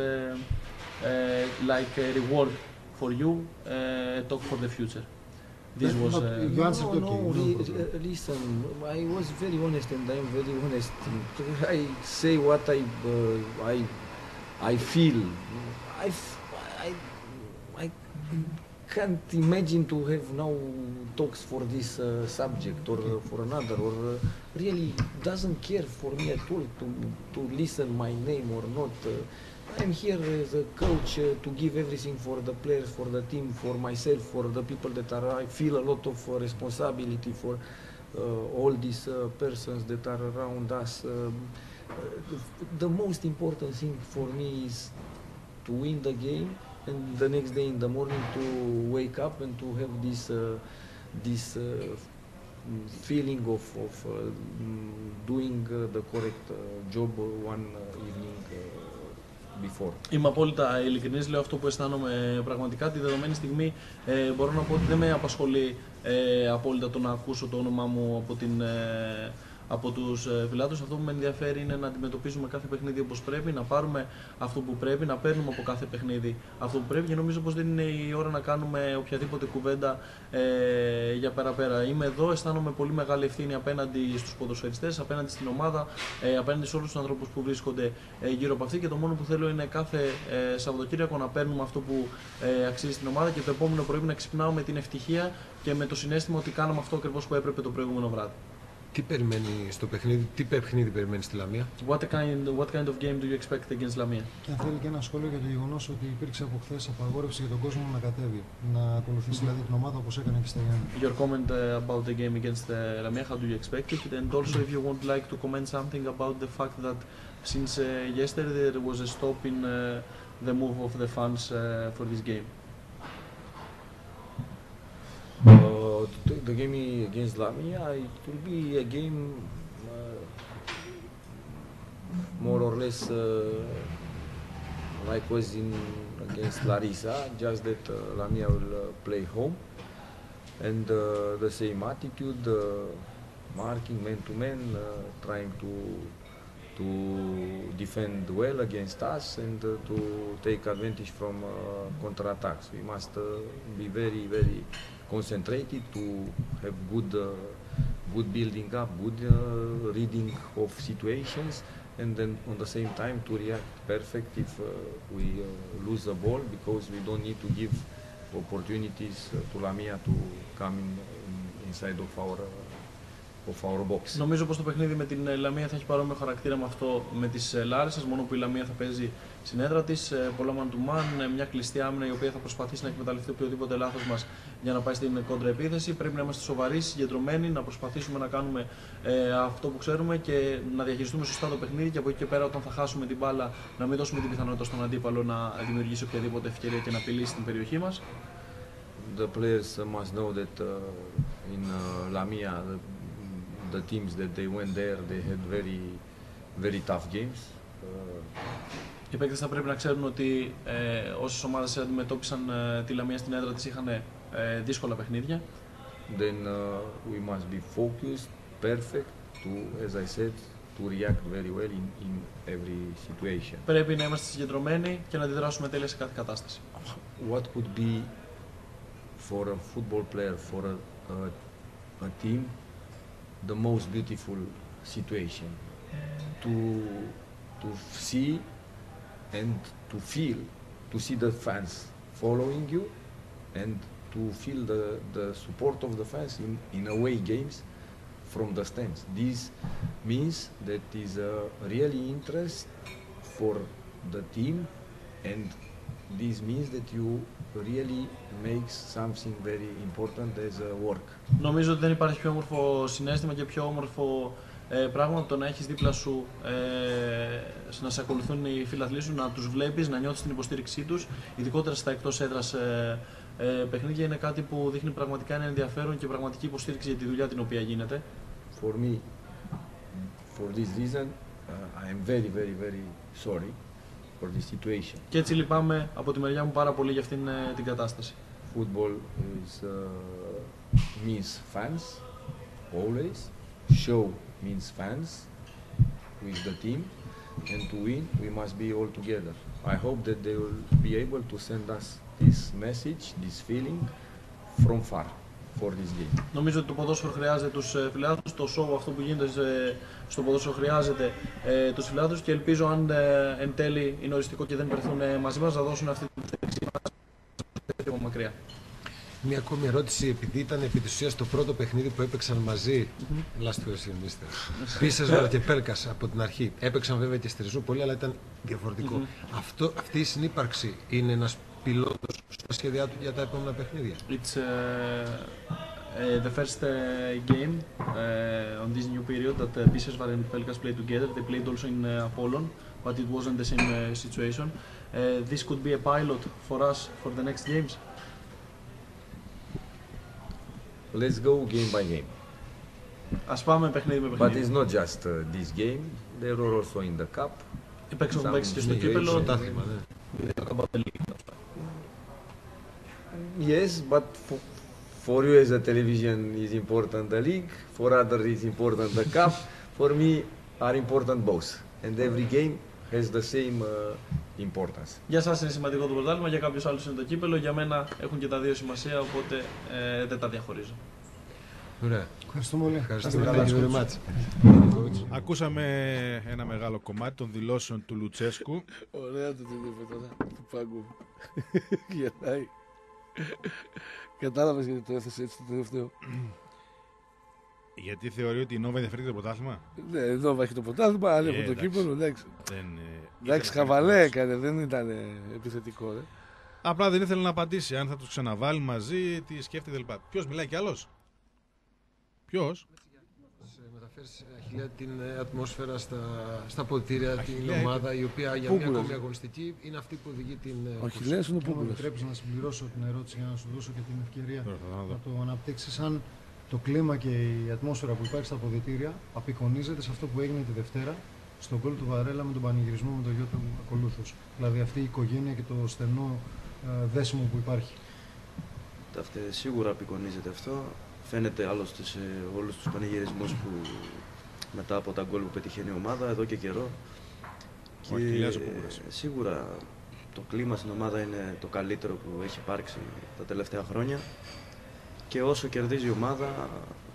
uh, like a reward for you, uh, talk for the future. This was. Uh, you answered no, no, okay. no, no listen, I was very honest, and I am very honest. I say what I, uh, I, I feel. I, I, I can't imagine to have now talks for this uh, subject or uh, for another, or uh, really doesn't care for me at all to to listen my name or not. Uh, I'm here as a coach uh, to give everything for the players, for the team, for myself, for the people that are. I feel a lot of uh, responsibility for uh, all these uh, persons that are around us. Um, uh, the, the most important thing for me is to win the game, and the next day in the morning to wake up and to have this uh, this uh, feeling of of uh, doing uh, the correct uh, job one uh, evening. Uh, Before. Είμαι απόλυτα ειλικρινής, λέω αυτό που αισθάνομαι πραγματικά. Τη δεδομένη στιγμή ε, μπορώ να πω ότι δεν με απασχολεί ε, απόλυτα το να ακούσω το όνομά μου από την, ε, από τους ε, φιλάθλους. Αυτό που με ενδιαφέρει είναι να αντιμετωπίζουμε κάθε παιχνίδι όπως πρέπει, να πάρουμε αυτό που πρέπει, να παίρνουμε από κάθε παιχνίδι αυτό που πρέπει και νομίζω πως δεν είναι η ώρα να κάνουμε οποιαδήποτε κουβέντα ε, για πέρα-πέρα. Είμαι εδώ, αισθάνομαι πολύ μεγάλη ευθύνη απέναντι στους ποδοσφαιριστές, απέναντι στην ομάδα, ε, απέναντι σε όλους τους ανθρώπους που βρίσκονται ε, γύρω από αυτή και το μόνο που θέλω είναι κάθε ε, Σαββατοκύριακο να παίρνουμε αυτό που ε, αξίζει στην ομάδα και το επόμενο πρωί να ξυπνάω με την ευτυχία και με το συναίσθημα ότι κάναμε αυτό ακριβώς που έπρεπε το προηγούμενο βράδυ. Τι περιμένει στο παιχνίδι, τι παιχνίδι περιμένει στη Λαμία? What kind, what kind of game do you expect against Lamia? Και αν θέλει και ένα σχόλιο για το γεγονός ότι υπήρξε από χθες απαγόρευση για τον κόσμο να κατέβει, να ακολουθήσει δηλαδή την ομάδα όπως έκανε και στα Γιάννη. Your comment uh, about the game against uh, Lamia, how do you expect it? And also if you would like to comment something about the fact that since uh, yesterday there was a stop in uh, the move of the fans uh, for this game. Uh, the game against Lamia, it will be a game uh, more or less uh, like was in against Larissa, just that uh, Lamia will uh, play home and uh, the same attitude, uh, marking man to man, uh, trying to to defend well against us and uh, to take advantage from uh, counter-attacks. We must uh, be very, very concentrated to have good, uh, good building up, good uh, reading of situations, and then on the same time to react perfect if uh, we uh, lose the ball, because we don't need to give opportunities uh, to Lamia to come in, in inside of our uh, Νομίζω πως το παιχνίδι με την Λαμία θα έχει παρόμοιο χαρακτήρα με αυτό με τις Λάρισσες, μόνο που η Λαμία θα παίζει στην έδρα της, πολλά man to man, μια κλειστή άμυνα η οποία θα προσπαθήσει να εκμεταλλευτεί οποιοδήποτε λάθος μας για να πάει στην κόντρα επίθεση. Πρέπει να είμαστε σοβαροί, συγκεντρωμένοι, να προσπαθήσουμε να κάνουμε ε, αυτό που ξέρουμε και να διαχειριστούμε σωστά το παιχνίδι και από εκεί και πέρα όταν θα χάσουμε την μπάλα να μην δώσουμε την πιθανότητα στον αντίπαλο να δημιουργήσει οποιαδήποτε ευκαιρία και να απειλήσει την περιοχή μας. The players must know that uh, in uh, Lamia the the teams that they went there, they had very, very tough games. Οι παίκτες θα πρέπει να ξέρουν ότι ε, όσες ομάδες αντιμετώπισαν ε, τη Λαμία στην έδρα της είχαν ε, δύσκολα παιχνίδια. Then uh, we must be focused, perfect, to, as I said, to react very well in, in every situation. Πρέπει να είμαστε συγκεντρωμένοι και να αντιδράσουμε τέλεια σε κάθε κατάσταση. What could be for a football player, for a, a, a team, the most beautiful situation to to see and to feel, to see the fans following you and to feel the the support of the fans in in away games from the stands. This means that is a really interest for the team and this means that you really makes something very important as a work. Νομίζω ότι δεν υπάρχει πιο όμορφο συναίσθημα και πιο όμορφο ε, πράγμα από το να έχεις δίπλα σου ε, να σε ακολουθούν οι φίλαθλοι σου, να τους βλέπεις, να νιώθεις την υποστήριξή τους, ειδικότερα στα εκτός έδρας ε, ε, παιχνίδια. Είναι κάτι που δείχνει πραγματικά ένα ενδιαφέρον και πραγματική υποστήριξη για τη δουλειά την οποία γίνεται. For me, for this reason, uh, I am very, very, very sorry for this situation. Και έτσι λυπάμαι από τη μεριά μου πάρα πολύ για αυτήν ε, την κατάσταση. Football is, uh, means fans, always. Show means fans with the team, and to win we must be all together. I hope that they will be able to send us this message, this feeling from far for this game. Νομίζω ότι το ποδόσφαιρο χρειάζεται τους φιλάθλους, το show αυτό που γίνεται στο ποδόσφαιρο χρειάζεται ε, τους φιλάθλους και ελπίζω αν ε, εν τέλει είναι οριστικό και δεν βρεθούν ε, μαζί μας να δώσουν αυτή την υποστήριξη μας πιο μακριά. Μια ακόμη ερώτηση, επειδή ήταν επί της ουσίας το πρώτο παιχνίδι που έπαιξαν μαζί, last question, mister, Πίσεσβαρ και Πέλκας από την αρχή. Έπαιξαν βέβαια και στη Ριζούπολη, αλλά ήταν διαφορετικό. Mm-hmm. Αυτό, αυτή η συνύπαρξη είναι ένας πιλότος στα σχέδιά του για τα επόμενα παιχνίδια. It's uh, uh, the first uh, game uh, on this new period that uh, Πίσεσβαρ and Pelkas played together. They played also in uh, Apollon, but it wasn't the same uh, situation. Uh, this could be a pilot for us for the next games. Let's go game by game. Ας πάμε παιχνίδι με παιχνίδι. But it's not just uh, this game. They were also in the cup. Παίξαν παίξει και στο κύπελλο. Yes, but for, for you as a television is important the league. For others is important the cup. for me are important both, and every game has the same uh, importance. Για σας είναι σημαντικό το πρωτάθλημα, για κάποιους άλλους είναι το κύπελο, για μένα έχουν και τα δύο σημασία, οπότε ε, δεν τα διαχωρίζω. Ωραία. Ευχαριστούμε πολύ. Ευχαριστούμε. Ακούσαμε ένα μεγάλο κομμάτι των δηλώσεων του Λουτσέσκου. Ωραία το τελείωμα τώρα, του Πάγκου. Γελάει. Κατάλαβες γιατί το έθεσε έτσι το τελευταίο. Γιατί θεωρεί ότι η Νόβα ενδιαφέρει το πρωτάθλημα. Ναι, η Νόβα έχει το πρωτάθλημα, αλλά ε, από το κύπελο, εντάξει. Δεν, εντάξει, χαβαλέ έκανε, δεν ήταν επιθετικό. Ρε. Απλά δεν ήθελε να απαντήσει αν θα τους ξαναβάλει μαζί, τι σκέφτεται κλπ. Ποιος μιλάει κι άλλος? Ποιος? Μεταφέρεις, Αχιλλέα, την ατμόσφαιρα στα, στα ποδητήρια, Αχιλλέα, την ομάδα η οποία για Πούκουλας. μια ακόμη αγωνιστική είναι αυτή που οδηγεί την. Ο Αχιλλέας είναι ο Πούκουλας. Αν επιτρέψεις να συμπληρώσω την ερώτηση για να σου δώσω και την ευκαιρία να το αναπτύξεις, αν το κλίμα και η ατμόσφαιρα που υπάρχει στα ποδητήρια απεικονίζεται σε αυτό που έγινε τη Δευτέρα στον γκολ του Βαρέλα με τον πανηγυρισμό με το γιο του ακολούθως. Δηλαδή αυτή η οικογένεια και το στενό ε, δέσιμο που υπάρχει. Αυτή, σίγουρα απεικονίζεται αυτό. Φαίνεται άλλωστε σε όλους τους πανηγυρισμούς που μετά από τα γκολ που πετυχαίνει η ομάδα εδώ και καιρό. Και σίγουρα το κλίμα στην ομάδα είναι το καλύτερο που έχει υπάρξει τα τελευταία χρόνια. Και όσο κερδίζει η ομάδα,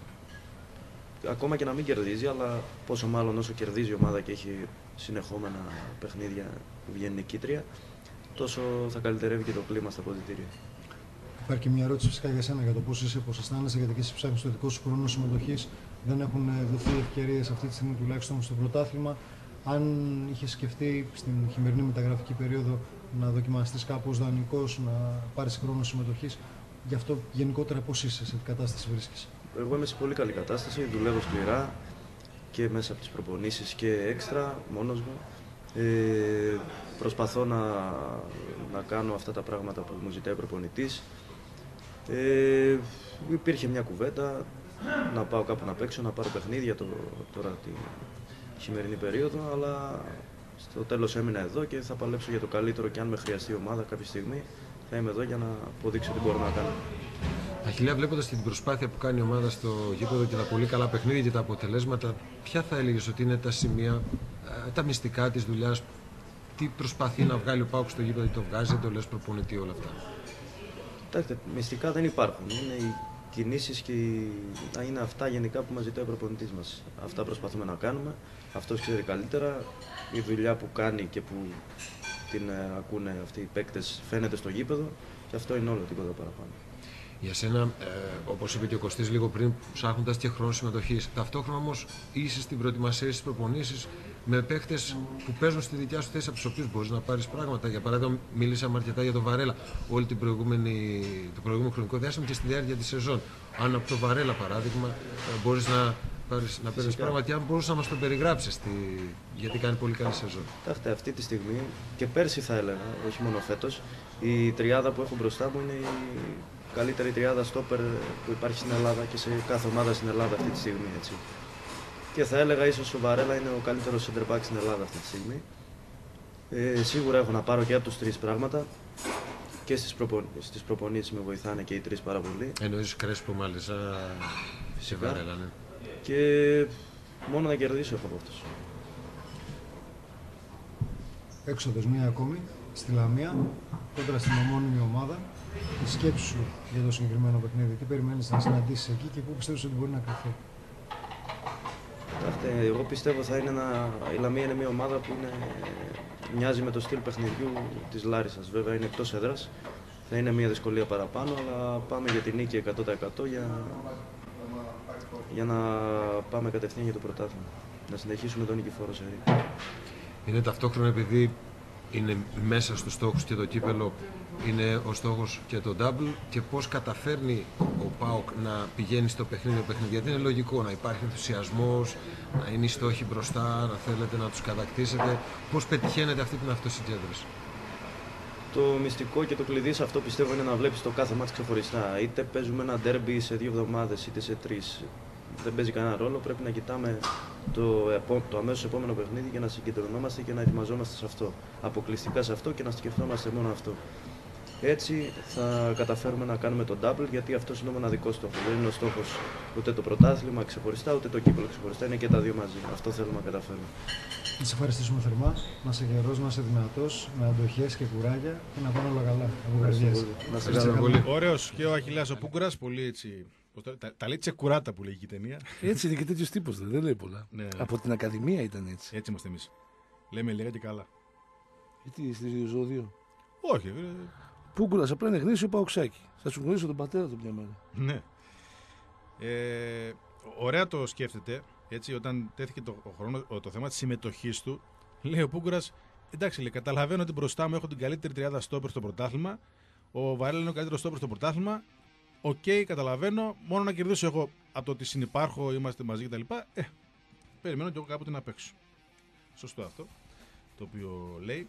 ακόμα και να μην κερδίζει, αλλά πόσο μάλλον όσο κερδίζει η ομάδα και έχει συνεχόμενα παιχνίδια που βγαίνει νικήτρια, τόσο θα καλυτερεύει και το κλίμα στα ποδητήρια. Υπάρχει και μια ερώτηση φυσικά για σένα για το πώς είσαι, πώς αισθάνεσαι, γιατί και εσύ ψάχνεις το δικό σου χρόνο συμμετοχής. Δεν έχουν δοθεί ευκαιρίες αυτή τη στιγμή τουλάχιστον στο πρωτάθλημα. Αν είχε σκεφτεί στην χειμερινή μεταγραφική περίοδο να δοκιμαστείς κάπως δανεικός, να πάρεις χρόνο συμμετοχής, γι' αυτό γενικότερα πώς είσαι, σε τι κατάσταση βρίσκεσαι? Εγώ είμαι σε πολύ καλή κατάσταση, δουλεύω σκληρά και μέσα από τις προπονήσεις και έξτρα, μόνος μου. Ε, προσπαθώ να, να κάνω αυτά τα πράγματα που μου ζητάει ο προπονητής. Ε, υπήρχε μια κουβέντα να πάω κάπου να παίξω, να πάρω παιχνίδια το, τώρα τη χειμερινή περίοδο, αλλά στο τέλος έμεινα εδώ και θα παλέψω για το καλύτερο και αν με χρειαστεί η ομάδα κάποια στιγμή θα είμαι εδώ για να αποδείξω τι μπορώ να κάνω. Αχιλλέα, βλέποντας την προσπάθεια που κάνει η ομάδα στο γήπεδο και τα πολύ καλά παιχνίδια και τα αποτελέσματα, ποια θα έλεγες ότι είναι τα σημεία, τα μυστικά της δουλειάς, τι προσπαθεί να βγάλει ο ΠΑΟΚ στο γήπεδο, το βγάζει, δεν το λες προπονητή, όλα αυτά? Κοιτάξτε, μυστικά δεν υπάρχουν. Είναι οι κινήσεις και οι... είναι αυτά γενικά που μας ζητάει ο προπονητής μας. Αυτά προσπαθούμε να κάνουμε. Αυτός ξέρει καλύτερα. Η δουλειά που κάνει και που την ακούνε αυτοί οι παίκτες φαίνεται στο γήπεδο και αυτό είναι όλο, τίποτα παραπάνω. Για σένα, ε, όπως είπε και ο Κωστής λίγο πριν, ψάχνοντας και χρόνο συμμετοχής, ταυτόχρονα όμως είσαι στην προετοιμασία στις προπονήσεις με παίχτες που παίζουν στη δικιά σου θέση, από τους οποίους μπορείς να πάρεις πράγματα. Για παράδειγμα, μιλήσαμε αρκετά για τον Βαρέλα όλη την προηγούμενη, το προηγούμενο χρονικό διάστημα και στη διάρκεια της σεζόν. Αν από τον Βαρέλα, παράδειγμα, μπορείς να πάρεις, να παίρνεις πράγματα, και αν μπορείς να μας τον περιγράψεις, τη... γιατί κάνει πολύ καλή σεζόν. Κοιτάξτε, αυτή τη στιγμή και πέρσι θα έλεγα, όχι μόνο φέτος, η τριάδα που έχω μπροστά μου είναι η καλύτερη τριάδα στόπερ που υπάρχει στην Ελλάδα και σε κάθε ομάδα στην Ελλάδα αυτή τη στιγμή. Έτσι. Και θα έλεγα ίσως ο Βαρέλα είναι ο καλύτερος center back στην Ελλάδα αυτή τη στιγμή. Ε, σίγουρα έχω να πάρω και από τους τρεις πράγματα και στις, προπο... στις προπονήσεις με βοηθάνε και οι τρεις πάρα πολύ. Εννοείς Κρέσπο, μάλιστα, σε Βαρέλα, ναι. Και μόνο να κερδίσω έχω από αυτούς. Έξοδος μία ακόμη, στη Λαμία, κόντρα στην ομώνυμη ομάδα. Η σκέψη σου για το συγκεκριμένο παιχνίδι, τι περιμένεις να συναντήσεις εκεί και πού πιστεύεις ότι μπορεί να κρυφθεί? Εγώ πιστεύω θα είναι ένα... η Λαμία είναι μια ομάδα που είναι... μοιάζει με το στυλ παιχνιδιού της Λάρισσας. Βέβαια είναι εκτός έδρας, θα είναι μια δυσκολία παραπάνω, αλλά πάμε για την νίκη εκατό τοις εκατό για... για να πάμε κατευθείαν για το πρωτάθλημα. Να συνεχίσουμε τον νικηφόρο σερί. Είναι ταυτόχρονα, επειδή είναι μέσα στους στόχους και το κύπελο, είναι ο στόχος και το double, και πώς καταφέρνει ο ΠΑΟΚ να πηγαίνει στο παιχνίδι το παιχνίδι. Γιατί είναι λογικό να υπάρχει ενθουσιασμός, να είναι οι στόχοι μπροστά, να θέλετε να τους κατακτήσετε. Πώς πετυχαίνετε αυτή την αυτοσυγκέντρωση? Το μυστικό και το κλειδί σε αυτό πιστεύω είναι να βλέπεις το κάθε μάτς ξεχωριστά. Είτε παίζουμε ένα ντέρμπι σε δύο εβδομάδες είτε σε τρεις. Δεν παίζει κανένα ρόλο. Πρέπει να κοιτάμε το, επό, το αμέσως επόμενο παιχνίδι και να συγκεντρωνόμαστε και να ετοιμαζόμαστε σε αυτό. Αποκλειστικά σε αυτό και να σκεφτόμαστε μόνο αυτό. Έτσι θα καταφέρουμε να κάνουμε τον double, γιατί αυτός είναι ο μοναδικός στόχος. Δεν είναι ο στόχος ούτε το πρωτάθλημα ξεχωριστά, ούτε το κύπελλο ξεχωριστά. Είναι και τα δύο μαζί. Αυτό θέλουμε να καταφέρουμε. Να σε ευχαριστήσουμε θερμά, να είσαι γερός, να είσαι δυνατός, με αντοχές και κουράγια και να πάνε όλα καλά. Να σε καλά πολύ. Ωραίος και ο Αχιλλέας ο Πούγκουρας, πολύ έτσι. Τα, τα λέει τσεκουράτα που λέει η ταινία. Έτσι είναι και τέτοιος τύπος, δεν λέει πολλά. Ναι. Από την Ακαδημία ήταν έτσι. Έτσι είμαστε εμείς. Λέμε λίγα και καλά. Γιατί στη ζώδιο. Όχι. Ε... Πούγκουρας, απλά είναι γνήσιο Παοξάκι. Θα σου γνωρίσω τον πατέρα του μια μέρα. Ναι. Ε, ωραία το σκέφτεται. Έτσι, όταν τέθηκε το, ο χρόνο, το θέμα της συμμετοχής του, λέει ο Πούγκουρας, εντάξει, λέει, καταλαβαίνω ότι μπροστά μου έχω την καλύτερη τριάδα στόπερ στο πρωτάθλημα. Ο Βαρέλα είναι ο καλύτερος στόπερ στο πρωτάθλημα. Οκ, okay, καταλαβαίνω. Μόνο να κερδίσω εγώ από το ότι συνυπάρχω, είμαστε μαζί κτλ. Ε, περιμένω και εγώ κάποτε να παίξω. Σωστό αυτό το οποίο λέει.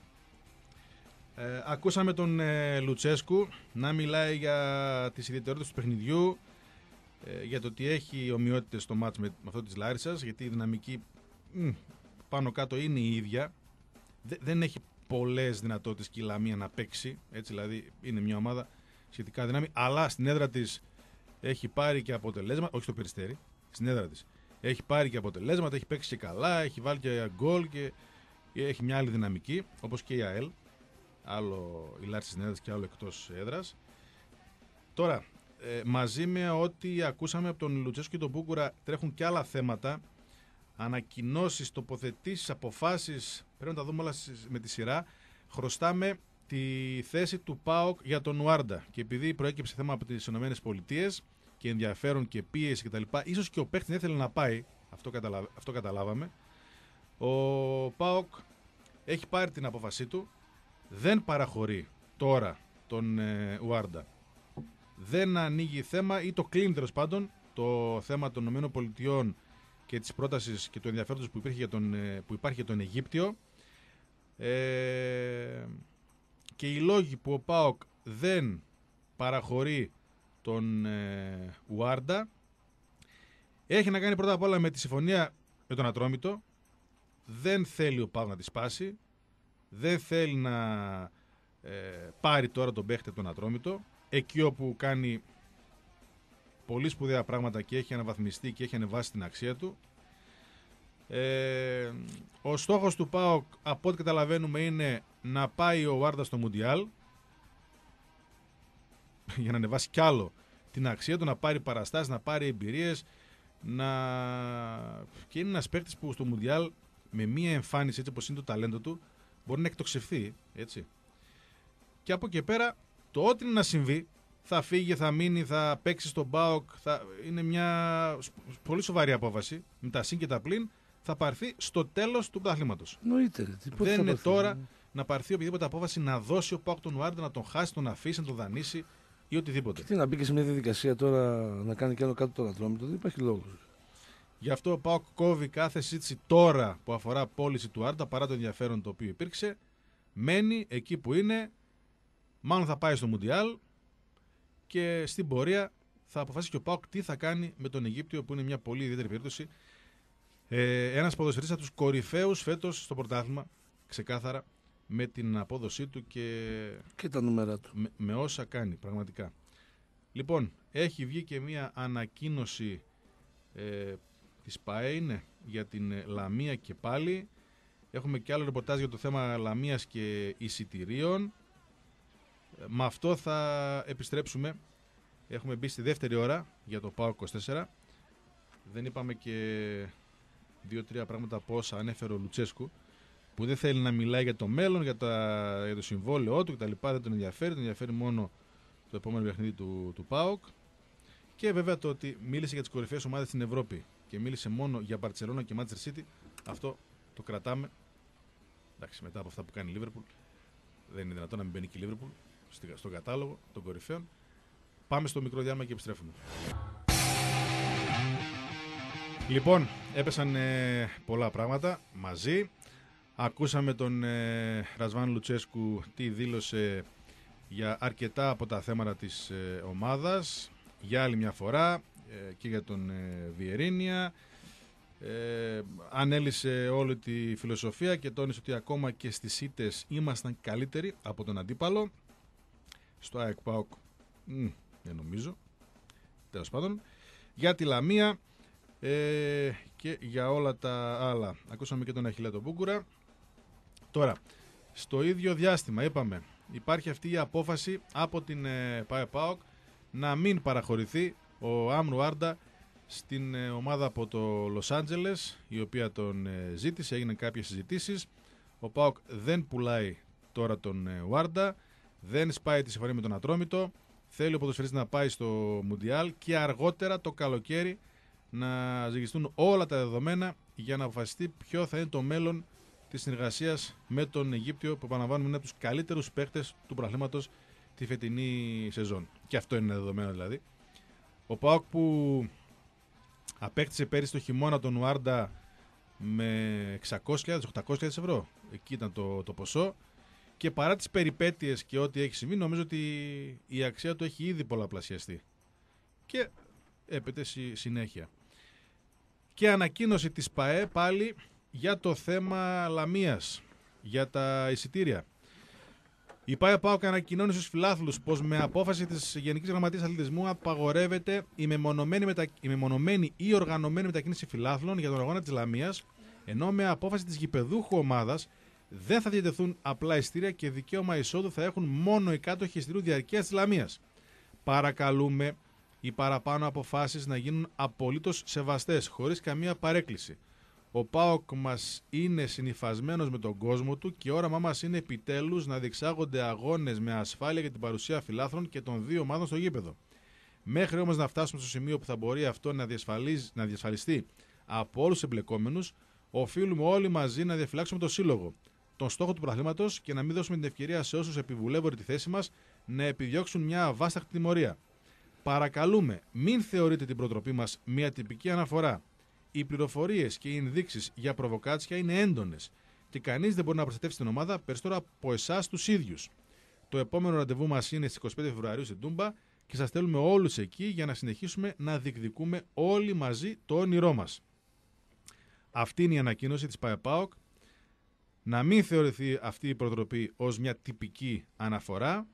Ε, ακούσαμε τον ε, Λουτσέσκου να μιλάει για τις ιδιαιτερότητες του παιχνιδιού, ε, για το ότι έχει ομοιότητες στο μάτς με, με αυτό της Λάρισσας, γιατί η δυναμική μ, πάνω κάτω είναι η ίδια. Δε, δεν έχει πολλές δυνατότητες και η Λαμία να παίξει, έτσι, δηλαδή είναι μια ομάδα σχετικά δυνάμει, αλλά στην έδρα της έχει πάρει και αποτελέσματα, όχι στο Περιστέρι, στην έδρα της έχει πάρει και αποτελέσματα, έχει παίξει και καλά, έχει βάλει και γκολ και έχει μια άλλη δυναμική, όπως και η ΑΕΛ. Άλλο η Λάρισα στην έδρα και άλλο εκτός έδρας. Τώρα, ε, μαζί με ό,τι ακούσαμε από τον Λουτσέσκου και τον Πούγκουρα, τρέχουν και άλλα θέματα. Ανακοινώσεις, τοποθετήσεις, αποφάσεις. Πρέπει να τα δούμε όλα με τη σειρά. Χρωστάμε τη θέση του ΠΑΟΚ για τον Ουάρντα. Και επειδή προέκυψε θέμα από τις ΗΠΑ και ενδιαφέρον και πίεση κτλ., ίσως και ο παίκτης δεν ήθελε να πάει. Αυτό, καταλα... Αυτό καταλάβαμε. Ο ΠΑΟΚ έχει πάρει την απόφασή του. Δεν παραχωρεί τώρα τον ε, Ουάρντα. Δεν ανοίγει θέμα ή το κλείνει τέλος πάντων το θέμα των ΗΠΑ και της πρότασης και του ενδιαφέροντος που, υπήρχε για τον, ε, που υπάρχει για τον Αιγύπτιο. Ε, και οι λόγοι που ο ΠΑΟΚ δεν παραχωρεί τον ε, Ουάρντα έχει να κάνει πρώτα απ' όλα με τη συμφωνία με τον Ατρόμητο. Δεν θέλει ο ΠΑΟΚ να τη σπάσει. Δεν θέλει να ε, πάρει τώρα τον παίχτη από τον Ατρόμητο, εκεί όπου κάνει πολύ σπουδαία πράγματα και έχει αναβαθμιστεί και έχει ανεβάσει την αξία του. Ε, ο στόχος του ΠΑΟΚ, από ό,τι καταλαβαίνουμε, είναι να πάει ο Ουάρντα στο Μουντιάλ για να ανεβάσει κι άλλο την αξία του, να πάρει παραστάσεις, να πάρει εμπειρίες, να... και είναι ένας παίκτης που στο Μουντιάλ με μία εμφάνιση, έτσι όπως είναι το ταλέντο του, μπορεί να εκτοξευθεί, έτσι. Και από εκεί πέρα, το ό,τι είναι να συμβεί, θα φύγει, θα μείνει, θα παίξει στον ΠΑΟΚ, θα... είναι μια πολύ σοβαρή απόφαση, με τα συν και τα πλην, θα πάρθει στο τέλος του πρωταθλήματος. Νοείται. Δεν είναι τώρα να πάρθει οποιαδήποτε απόφαση να δώσει ο ΠΑΟΚ τον Ουάρντα, να τον χάσει, τον αφήσει, να τον δανείσει ή οτιδήποτε. Και τι να μπει και σε μια διαδικασία τώρα να κάνει κι άλλο κάτω τον Ατρόμητο, δεν υπάρχει λόγος. Γι' αυτό ο ΠΑΟΚ κόβει κάθε συζήτηση τώρα που αφορά πώληση του Ουάρντα, παρά το ενδιαφέρον το οποίο υπήρξε. Μένει εκεί που είναι, μάλλον θα πάει στο Μουντιάλ και στην πορεία θα αποφασίσει και ο ΠΑΟΚ τι θα κάνει με τον Αιγύπτιο, που είναι μια πολύ ιδιαίτερη περίπτωση. Ε, ένας ποδοσφαιριστής από τους κορυφαίους φέτος στο πρωτάθλημα, ξεκάθαρα, με την απόδοσή του και, και τα νούμερα του. Με, με όσα κάνει, πραγματικά. Λοιπόν, έχει βγει και μια ανακοίνωση ε, της ΠΑΕ είναι, για την Λαμία και πάλι. Έχουμε και άλλο ρεπορτάζ για το θέμα Λαμίας και εισιτηρίων. Ε, με αυτό θα επιστρέψουμε. Έχουμε μπει στη δεύτερη ώρα για το ΠΑΟΚ είκοσι τέσσερα. Δεν είπαμε και δύο-τρία πράγματα από όσα ανέφερε ο Λουτσέσκου, που δεν θέλει να μιλάει για το μέλλον, για, τα, για το συμβόλαιό του κτλ. Δεν τον ενδιαφέρει, τον ενδιαφέρει μόνο το επόμενο παιχνίδι του, του ΠΑΟΚ. Και βέβαια το ότι μίλησε για τις κορυφαίες ομάδες στην Ευρώπη και μίλησε μόνο για Μπαρτσελόνα και Manchester City, αυτό το κρατάμε. Εντάξει, μετά από αυτά που κάνει η Liverpool, δεν είναι δυνατόν να μην μπαίνει και η Liverpool στον κατάλογο των κορυφαίων. Πάμε στο μικρό διάλειμμα και επιστρέφουμε. Λοιπόν, έπεσαν ε, πολλά πράγματα μαζί. Ακούσαμε τον ε, Ρασβάν Λουτσέσκου τι δήλωσε για αρκετά από τα θέματα της ε, ομάδας. Για άλλη μια φορά ε, και για τον ε, Βιερίνια. Ε, ανέλησε όλη τη φιλοσοφία και τόνισε ότι ακόμα και στις ήττες ήμασταν καλύτεροι από τον αντίπαλο. στο ΑΕΚ ΠΑΟΚ, δεν νομίζω. Τέλος πάντων, για τη Λαμία ε, και για όλα τα άλλα. Ακούσαμε και τον Αχιλλέα τον Μπούγκουρα. Τώρα, στο ίδιο διάστημα είπαμε, υπάρχει αυτή η απόφαση από την ε, ΠΑΟΚ να μην παραχωρηθεί ο Άμρου Άρντα στην ε, ομάδα από το Λος Άντζελες, η οποία τον ε, ζήτησε, έγιναν κάποιες συζητήσεις. Ο ΠΑΟΚ δεν πουλάει τώρα τον ε, Άρντα, δεν σπάει τη συμφωνία με τον Ατρόμητο, θέλει ο ποδοσφαιριστής να πάει στο Μουντιάλ και αργότερα το καλοκαίρι να ζυγιστούν όλα τα δεδομένα για να αποφασιστεί ποιο θα είναι το μέλλον της συνεργασίας με τον Αιγύπτιο, που επαναλαμβάνουμε είναι από τους καλύτερους παίκτες του πρωταθλήματος τη φετινή σεζόν. Και αυτό είναι δεδομένο δηλαδή. Ο ΠΑΟΚ που απέκτησε πέρυσι το χειμώνα τον Ουάρντα με εξακόσιες χιλιάδες, οκτακόσιες χιλιάδες ευρώ. Εκεί ήταν το, το ποσό. Και παρά τις περιπέτειες και ό,τι έχει συμβεί, νομίζω ότι η αξία του έχει ήδη πολλαπλασιαστεί. Και έπεται στη συνέχεια. Και ανακοίνωση της ΠΑΕ πάλι για το θέμα Λαμίας, για τα εισιτήρια. Η ΠΑΕ ΠΑΟΚ ανακοινώνει στους φιλάθλους πως με απόφαση της Γενικής Γραμματείας Αθλητισμού απαγορεύεται η μεμονωμένη, μετα... η μεμονωμένη ή οργανωμένη μετακίνηση φιλάθλων για τον αγώνα της Λαμίας, ενώ με απόφαση της γηπεδούχου ομάδας δεν θα διατεθούν απλά εισιτήρια και δικαίωμα εισόδου θα έχουν μόνο οι κάτοχοι εισιτηρίου διαρκείας της Λαμίας. Παρακαλούμε οι παραπάνω αποφάσεις να γίνουν απολύτως σεβαστές, χωρίς καμία παρέκκληση. Ο ΠΑΟΚ μας είναι συνυφασμένος με τον κόσμο του και όραμά μας είναι επιτέλους να διεξάγονται αγώνες με ασφάλεια για την παρουσία φιλάθλων και των δύο ομάδων στο γήπεδο. Μέχρι όμως να φτάσουμε στο σημείο που θα μπορεί αυτό να, να διασφαλιστεί από όλους τους εμπλεκόμενους, οφείλουμε όλοι μαζί να διαφυλάξουμε το σύλλογο, τον στόχο του πρωταθλήματος και να μην δώσουμε την ευκαιρία σε όσους επιβουλεύουν τη θέση μας να επιδιώξουν μια αβάσταχτη τιμωρία. Παρακαλούμε, μην θεωρείτε την προτροπή μας μια τυπική αναφορά. Οι πληροφορίες και οι ενδείξεις για προβοκάτσια είναι έντονες και κανείς δεν μπορεί να προστατεύσει την ομάδα περισσότερο από εσάς τους ίδιους. Το επόμενο ραντεβού μας είναι στις είκοσι πέντε Φεβρουαρίου στην Τούμπα και σας στέλνουμε όλους εκεί για να συνεχίσουμε να διεκδικούμε όλοι μαζί το όνειρό μας. Αυτή είναι η ανακοίνωση της ΠΑΕ ΠΑΟΚ. Να μην θεωρηθεί αυτή η προτροπή ως μια τυπική αναφορά.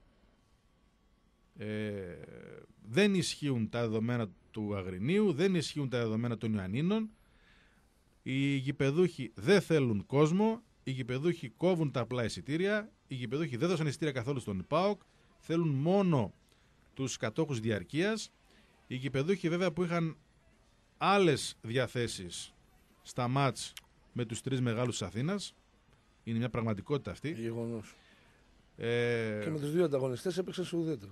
Ε, δεν ισχύουν τα δεδομένα του Αγρινίου, δεν ισχύουν τα δεδομένα των Ιωαννίνων. Οι γηπεδούχοι δεν θέλουν κόσμο, οι γηπεδούχοι κόβουν τα απλά εισιτήρια, οι γηπεδούχοι δεν δώσαν εισιτήρια καθόλου στον ΠΑΟΚ, θέλουν μόνο τους κατόχους διαρκείας. Οι γηπεδούχοι βέβαια που είχαν άλλες διαθέσεις στα μάτς με τους τρεις μεγάλους της Αθήνας, είναι μια πραγματικότητα αυτή. Γεγονός. Ε... Και με τους δύο ανταγωνιστές έπαιξαν σε ουδέτερο.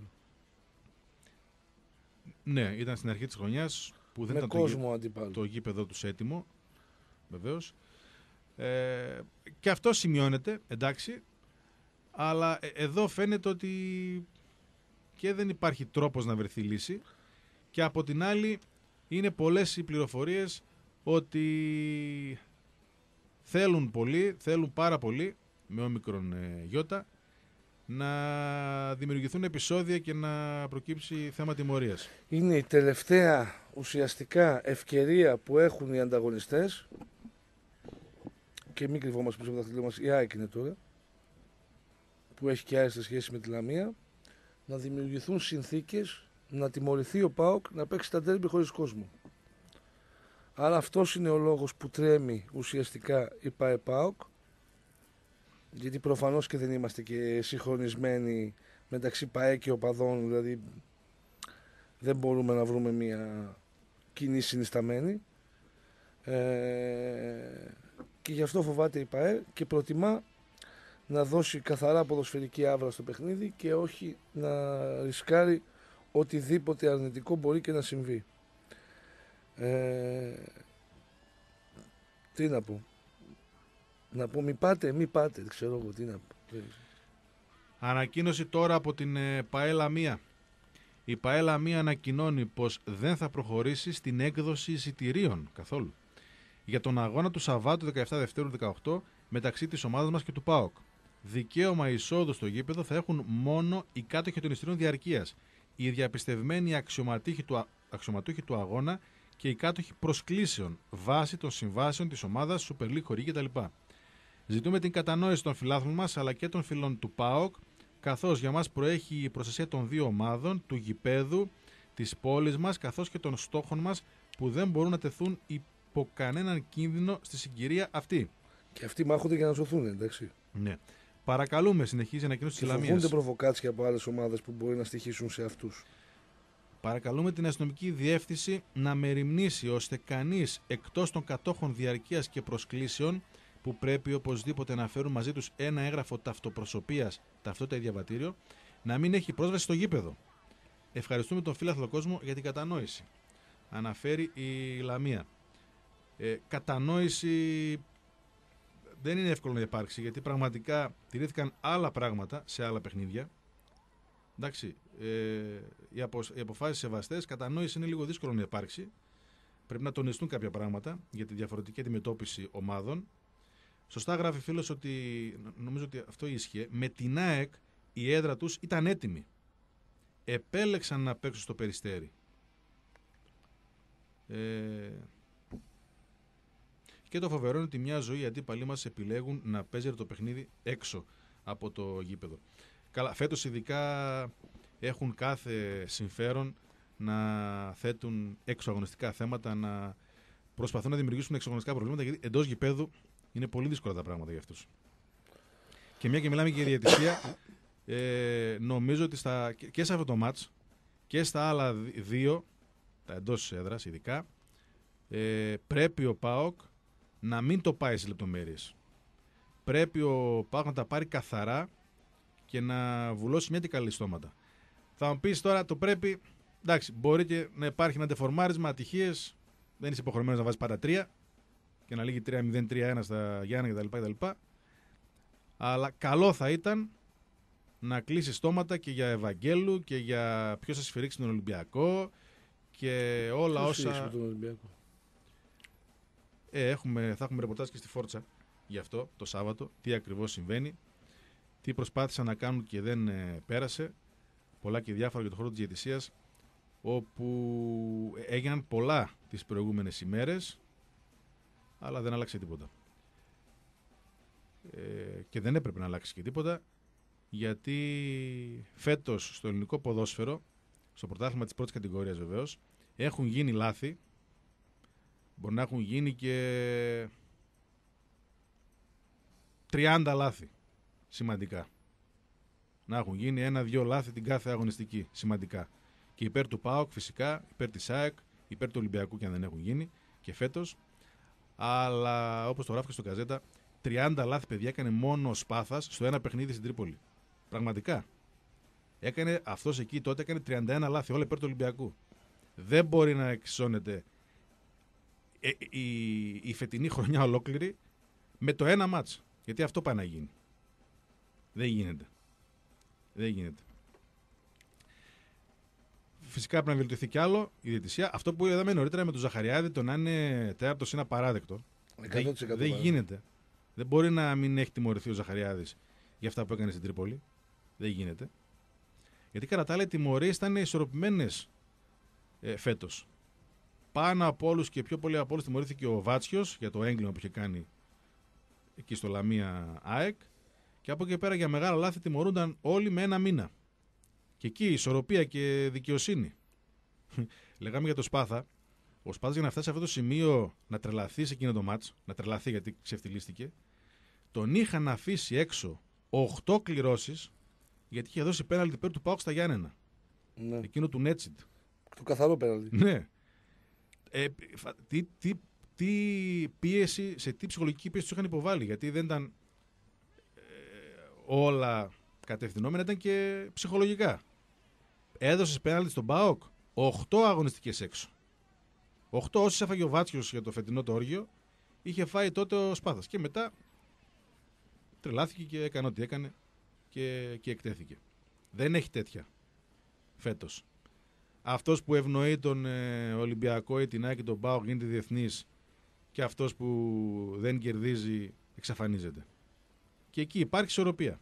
Ναι, ήταν στην αρχή της χρονιάς που δεν με ήταν κόσμο το, γή... το γήπεδο τους έτοιμο, βεβαίως. Ε... Και αυτό σημειώνεται, εντάξει, αλλά εδώ φαίνεται ότι και δεν υπάρχει τρόπος να βρεθεί λύση και από την άλλη είναι πολλές οι πληροφορίες ότι θέλουν πολύ, θέλουν πάρα πολύ με όμικρον ε, γιώτα να δημιουργηθούν επεισόδια και να προκύψει θέμα τιμωρίας. Είναι η τελευταία ουσιαστικά ευκαιρία που έχουν οι ανταγωνιστές και μην κρυβόμαστε πίσω από τα αθλητικά μας, η ΑΕΚ είναι τώρα που έχει και άριστη σχέση με τη Λαμία, να δημιουργηθούν συνθήκες να τιμωρηθεί ο ΠΑΟΚ να παίξει τα ντέρμπι χωρίς κόσμο. Άρα αυτός είναι ο λόγος που τρέμει ουσιαστικά η ΠΑΕ ΠΑΟΚ, γιατί προφανώς και δεν είμαστε και συγχρονισμένοι μεταξύ ΠΑΕ και οπαδών, δηλαδή δεν μπορούμε να βρούμε μια κοινή συνισταμένη ε, και γι' αυτό φοβάται η ΠΑΕ και προτιμά να δώσει καθαρά ποδοσφαιρική άβρα στο παιχνίδι και όχι να ρισκάρει οτιδήποτε αρνητικό μπορεί και να συμβεί. Ε, τι να πω, να πω μη πάτε, μη πάτε, δεν ξέρω εγώ τι να πω. Ανακοίνωση τώρα από την ε, ΠΑΕ Λαμία. Η ΠΑΕ Λαμία ανακοινώνει πως δεν θα προχωρήσει στην έκδοση εισιτηρίων καθόλου για τον αγώνα του Σαββάτου δεκαεπτά Δευτέρου δεκαοκτώ μεταξύ της ομάδας μας και του ΠΑΟΚ. Δικαίωμα εισόδου στο γήπεδο θα έχουν μόνο οι κάτοχοι των εισιτηρίων διαρκείας, οι διαπιστευμένοι αξιωματούχοι του, αξιωματούχοι του αγώνα και οι κάτοχοι προσκλήσεων βάσει των συμβάσεων της ομάδας, Super League, χορηγή κτλ. Ζητούμε την κατανόηση των φιλάθλων μας αλλά και των φίλων του ΠΑΟΚ καθώς για μας προέχει η προστασία των δύο ομάδων, του γηπέδου, της πόλης μας, καθώς και των στόχων μας που δεν μπορούν να τεθούν υπό κανέναν κίνδυνο στη συγκυρία αυτή. Και αυτοί μάχονται για να σωθούν, εντάξει. Ναι. Παρακαλούμε, συνεχίζει η ανακοίνωση της Λαμίας. Φοβούνται προβοκάτσια από άλλες ομάδες που μπορεί να στοιχήσουν σε αυτούς. Παρακαλούμε την αστυνομική διεύθυνση να μεριμνήσει ώστε κανείς εκτός των κατόχων διαρκείας και προσκλήσεων που πρέπει οπωσδήποτε να φέρουν μαζί τους ένα έγγραφο ταυτοπροσωπείας, ταυτότητα ή διαβατήριο, να μην έχει πρόσβαση στο γήπεδο. Ευχαριστούμε τον φίλαθλο κόσμο για την κατανόηση. Αναφέρει η Λαμία. Ε, κατανόηση δεν είναι εύκολο να υπάρξει, γιατί πραγματικά τηρήθηκαν άλλα πράγματα σε άλλα παιχνίδια. Εντάξει, ε, οι, απο, οι αποφάσεις σεβαστές, κατανόηση είναι λίγο δύσκολο να υπάρξει. Πρέπει να τονιστούν κάποια πράγματα για τη διαφορετική αντιμετώπιση ομάδων. Σωστά γράφει φίλος ότι, νομίζω ότι αυτό ίσχυε, με την ΑΕΚ η έδρα τους ήταν έτοιμη. Επέλεξαν να παίξουν στο Περιστέρι. Ε, και το φοβερό είναι ότι μια ζωή οι αντίπαλοι μας επιλέγουν να παίζει το παιχνίδι έξω από το γήπεδο. Καλά, φέτος ειδικά έχουν κάθε συμφέρον να θέτουν εξωαγωνιστικά θέματα, να προσπαθούν να δημιουργήσουν εξωαγωνιστικά προβλήματα, γιατί εντός γηπέδου είναι πολύ δύσκολα τα πράγματα για αυτούς. Και μια και μιλάμε για διαιτησία, ε, νομίζω ότι στα, και σε αυτό το μάτς και στα άλλα δύο, τα εντός έδρας ειδικά, ε, πρέπει ο ΠΑΟΚ να μην το πάει σε λεπτομέρειες. Πρέπει ο ΠΑΟΚ να τα πάρει καθαρά και να βουλώσει μια και καλή στόματα. Θα μου πεις τώρα, το πρέπει, εντάξει, μπορεί και να υπάρχει ένα ντεφορμάρισμα, ατυχίες, δεν είσαι υποχρεωμένος να βάζεις πάντα τρία και να λύγει τρία μηδέν τρία ένα στα Γιάννα κτλ, κτλ. Αλλά καλό θα ήταν να κλείσει στόματα και για Ευαγγέλου και για ποιος θα σφυρίξει τον Ολυμπιακό και όλα ποιος όσα. Τον Ολυμπιακό. Ε, έχουμε, θα έχουμε ρεπορτάζ και στη Φόρτσα γι' αυτό το Σάββατο, τι ακριβώς συμβαίνει, τι προσπάθησαν να κάνουν και δεν ε, πέρασε. Πολλά και διάφορα για το χώρο της διαιτησίας, όπου έγιναν πολλά τις προηγούμενες ημέρες, αλλά δεν άλλαξε τίποτα. Ε, και δεν έπρεπε να αλλάξει και τίποτα, γιατί φέτος στο ελληνικό ποδόσφαιρο, στο πρωτάθλημα της πρώτης κατηγορίας βεβαίως, έχουν γίνει λάθη, μπορεί να έχουν γίνει και τριάντα λάθη σημαντικά. Να έχουν γίνει ένα-δυο λάθη την κάθε αγωνιστική σημαντικά. Και υπέρ του ΠΑΟΚ φυσικά, υπέρ της ΑΕΚ, υπέρ του Ολυμπιακού και αν δεν έχουν γίνει και φέτος. Αλλά όπως το γράφει και στο Καζέτα, τριάντα λάθη παιδιά έκανε μόνο ο Σπάθας στο ένα παιχνίδι στην Τρίπολη. Πραγματικά. Έκανε, αυτός εκεί τότε έκανε τριάντα ένα λάθη, όλα υπέρ του Ολυμπιακού. Δεν μπορεί να εξισώνεται ε, η, η φετινή χρονιά ολόκληρη με το ένα μάτς. Γιατί αυτό πάει να γίνει. Δεν γίνεται. Δεν γίνεται. Φυσικά πρέπει να βελτιωθεί κι άλλο η διαιτησία. Αυτό που είδαμε νωρίτερα με τον Ζαχαριάδη, το να είναι τέταρτος είναι απαράδεκτο. Δεν, δεν γίνεται. Δεν μπορεί να μην έχει τιμωρηθεί ο Ζαχαριάδης για αυτά που έκανε στην Τρίπολη. Δεν γίνεται. Γιατί κατά τα άλλα οι τιμωρίες ήταν ισορροπημένες ε, φέτος. Πάνω από όλους και πιο πολύ από όλους τιμωρήθηκε ο Βάτσιος για το έγκλημα που είχε κάνει εκεί στο Λαμία ΑΕΚ. Και από εκεί πέρα για μεγάλα λάθη τιμωρούνταν όλοι με ένα μήνα. Και εκεί ισορροπία και δικαιοσύνη. Λέγαμε για το Σπάθα. Ο Σπάθας για να φτάσει σε αυτό το σημείο να τρελαθεί σε εκείνο το μάτς, να τρελαθεί γιατί ξεφτυλίστηκε, τον είχαν αφήσει έξω οκτώ κληρώσεις γιατί είχε δώσει πέναλτι υπέρ του ΠΑΟΚ στα Γιάννενα. Ναι. Εκείνο του Νέτσιτ. Το καθαρό πέναλτι. Ναι. Ε, τι, τι, τι πίεση, σε τι ψυχολογική πίεση του είχαν υποβάλει, γιατί δεν ήταν ε, όλα κατευθυνόμενα, ήταν και ψυχολογικά. Έδωσε πέναλτι στον ΠΑΟΚ οκτώ αγωνιστικές έξω. οκτώ όσες έφαγε ο Βάτσιος για το φετινό το όργιο, είχε φάει τότε ο Σπάθας. Και μετά τρελάθηκε και έκανε ό,τι έκανε και, και εκτέθηκε. Δεν έχει τέτοια φέτος. Αυτός που ευνοεί τον ε, Ολυμπιακό ή την ΑΕΚ και τον ΠΑΟΚ γίνεται διεθνής και αυτός που δεν κερδίζει εξαφανίζεται. Και εκεί υπάρχει ισορροπία.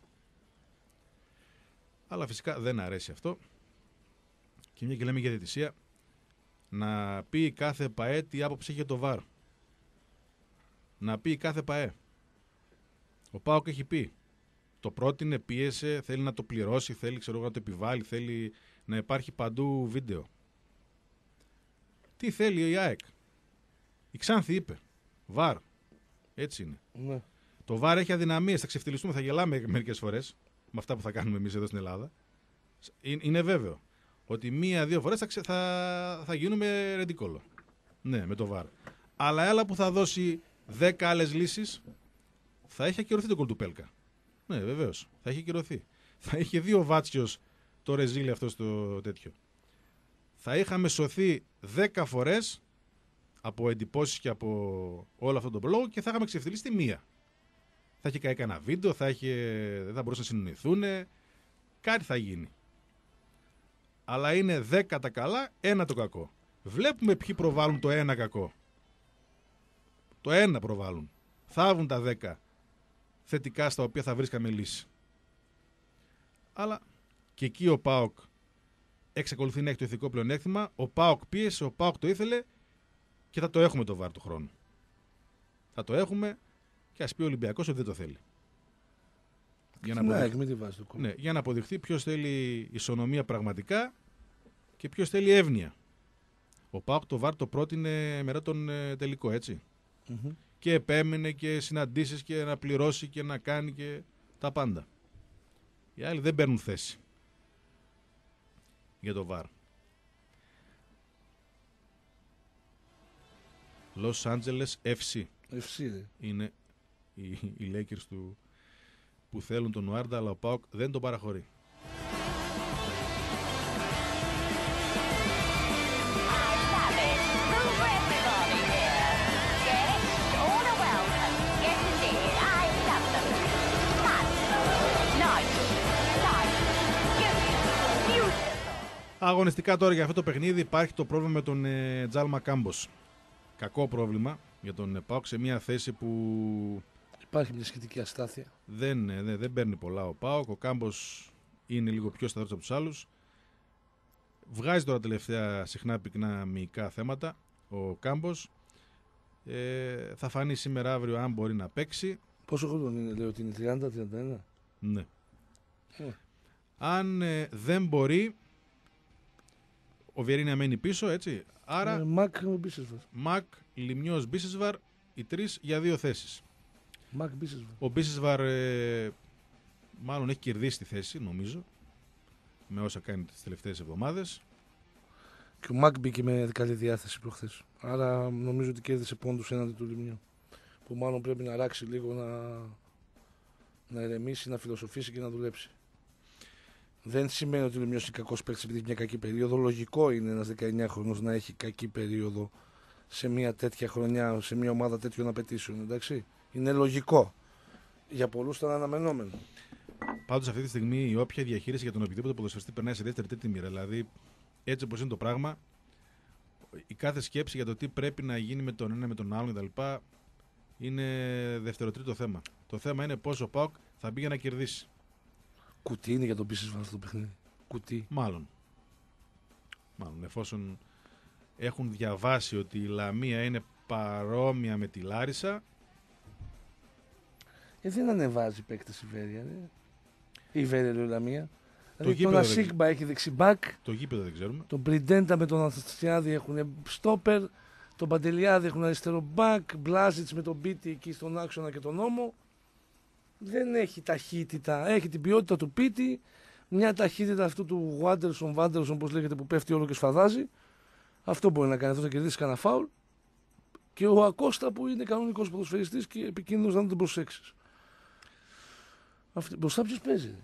Αλλά φυσικά δεν αρέσει αυτό. Και μια και λέμε για διαιτησία, να πει κάθε ΠΑΕ τι άποψη έχει το ΒΑΡ. Να πει κάθε ΠΑΕ. Ο ΠΑΟΚ έχει πει. Το πρότεινε, πίεσε, θέλει να το πληρώσει, θέλει ξέρω, να το επιβάλλει, θέλει να υπάρχει παντού βίντεο. Τι θέλει η ΑΕΚ? Η Ξάνθη είπε. Βαρ. Έτσι είναι. Ναι. Το Βαρ έχει αδυναμίες, θα ξεφτυλιστούμε, θα γελάμε μερικές φορές με αυτά που θα κάνουμε εμείς εδώ στην Ελλάδα. Είναι βέβαιο ότι μία-δύο φορές θα, ξε... θα... θα γίνουμε ρεντικόλο. Ναι, με το Βαρ. Αλλά έλα που θα δώσει δέκα άλλες λύσεις, θα έχει ακυρωθεί το γκολ του Πέλκα. Ναι, βεβαίως. Θα έχει ακυρωθεί. Θα είχε δύο Βάτσιος το ρεζίλι αυτό στο τέτοιο. Θα είχαμε σωθεί δέκα φορές από εντυπώσεις και από όλο αυτό το μπλόγο και θα είχαμε ξεφτυλίσει τη μία. Θα είχε κάνει κανένα βίντεο, θα είχε... δεν θα μπορούσαν να συνεννοηθούν. Κάτι θα γίνει. Αλλά είναι δέκα τα καλά, ένα το κακό. Βλέπουμε ποιοι προβάλλουν το ένα κακό. Το ένα προβάλλουν. Θαύουν τα δέκα θετικά στα οποία θα βρίσκαμε λύση. Αλλά και εκεί ο ΠΑΟΚ εξακολουθεί να έχει το ηθικό πλεονέκτημα. Ο ΠΑΟΚ πίεσε, ο ΠΑΟΚ το ήθελε και θα το έχουμε το βάρ του χρόνου. Θα το έχουμε και ας πει ο Ολυμπιακός ότι δεν το θέλει. Για να, αποδειχθεί, ναι, για να αποδειχθεί ποιος θέλει ισονομία πραγματικά και ποιος θέλει εύνοια. Ο ΠΑΟΚ το βάρ το πρότεινε μετά τον ε, τελικό, έτσι. Mm-hmm. Και επέμενε και συναντήσεις και να πληρώσει και να κάνει και τα πάντα. Οι άλλοι δεν παίρνουν θέση για το βάρ. Los Angeles εφ σι. εφ σι δε. Είναι οι, οι Lakers του που θέλουν τον Ουάρντα, αλλά ο ΠΑΟΚ δεν τον παραχωρεί. Αγωνιστικά τώρα για αυτό το παιχνίδι υπάρχει το πρόβλημα με τον ε, Τζάλμα Κάμπος. Κακό πρόβλημα για τον ε, ΠΑΟΚ σε μια θέση που υπάρχει μια σχετική αστάθεια. Δεν, ε, δεν, δεν παίρνει πολλά ο ΠΑΟΚ. Ο Κάμπος είναι λίγο πιο σταθερός από τους άλλους. Βγάζει τώρα τελευταία συχνά πυκνά μυϊκά θέματα ο Κάμπος. Ε, θα φανεί σήμερα αύριο αν μπορεί να παίξει. Πόσο χρόνο είναι, λέω ότι είναι τριάντα τριάντα ένα. Ναι. Ε. Αν ε, δεν μπορεί, ο Βιερίνια μένει πίσω, έτσι. Άρα, ε, Μακ Μπίσεσβαρ. Μακ, Λιμνιός, Μπίσεσβαρ, οι τρεις για δύο θέσεις. Μακ Μπίσεσβαρ. Ο Μπίσεσβαρ ε, μάλλον έχει κερδίσει τη θέση, νομίζω, με όσα κάνει τις τελευταίες εβδομάδες. Και ο Μακ μπήκε με καλή διάθεση προχθές. Άρα νομίζω ότι κέρδισε πόντους έναντι του Λιμνιού. Που μάλλον πρέπει να ράξει λίγο, να, να ηρεμήσει, να φιλοσοφήσει και να δουλέψει. Δεν σημαίνει ότι ο Λιμνιός είναι κακός παίκτης επειδή έχει μια κακή περίοδο. Λογικό είναι ένας δεκαεννιάχρονος να έχει κακή περίοδο σε μια τέτοια χρονιά, σε μια ομάδα τέτοιων απαιτήσεων. Εντάξει. Είναι λογικό. Για πολλούς ήταν αναμενόμενο. Πάντως αυτή τη στιγμή η όποια διαχείριση για τον οποιοδήποτε ποδοσφαιριστή περνάει σε δεύτερη τρίτη μοίρα. Δηλαδή, έτσι όπως είναι το πράγμα, η κάθε σκέψη για το τι πρέπει να γίνει με τον ένα με τον άλλον κτλ. Είναι δευτεροτρίτο θέμα. Το θέμα είναι πώς ο ΠΑΟΚ θα μπει για να κερδίσει. Κουτί είναι για τον Μπίσεσβαρ αυτό το παιχνίδι. Κουτί. Μάλλον. Μάλλον. Εφόσον έχουν διαβάσει ότι η Λαμία είναι παρόμοια με τη Λάρισα. Ε, δεν ανεβάζει παίκτες η Βέρεια. Δε. Η Βέρεια λέει η Λαμία. Το δηλαδή τον Ασίγμπα έχει δεξιμπάκ. Το γήπεδο δεν ξέρουμε. Τον Πριντέντα με τον Αναστασιάδη έχουν στόπερ. Τον Παντελιάδη έχουν αριστερό μπακ. Μπλάζιτς με τον Πίτι εκεί στον άξονα και τον Νόμο. Δεν έχει ταχύτητα. Έχει την ποιότητα του Πίτι. Μια ταχύτητα αυτού του Βάντερσον, Βάντερσον όπως λέγεται, που πέφτει όλο και σφαδάζει. Αυτό μπορεί να κάνει. Αυτό θα κερδίσει κανένα φάουλ. Και ο Ακώστα που είναι κανονικός ποδοσφαιριστής και επικίνδυνος να τον προσέξεις. Αυτή... Μπροστά ποιος παίζει.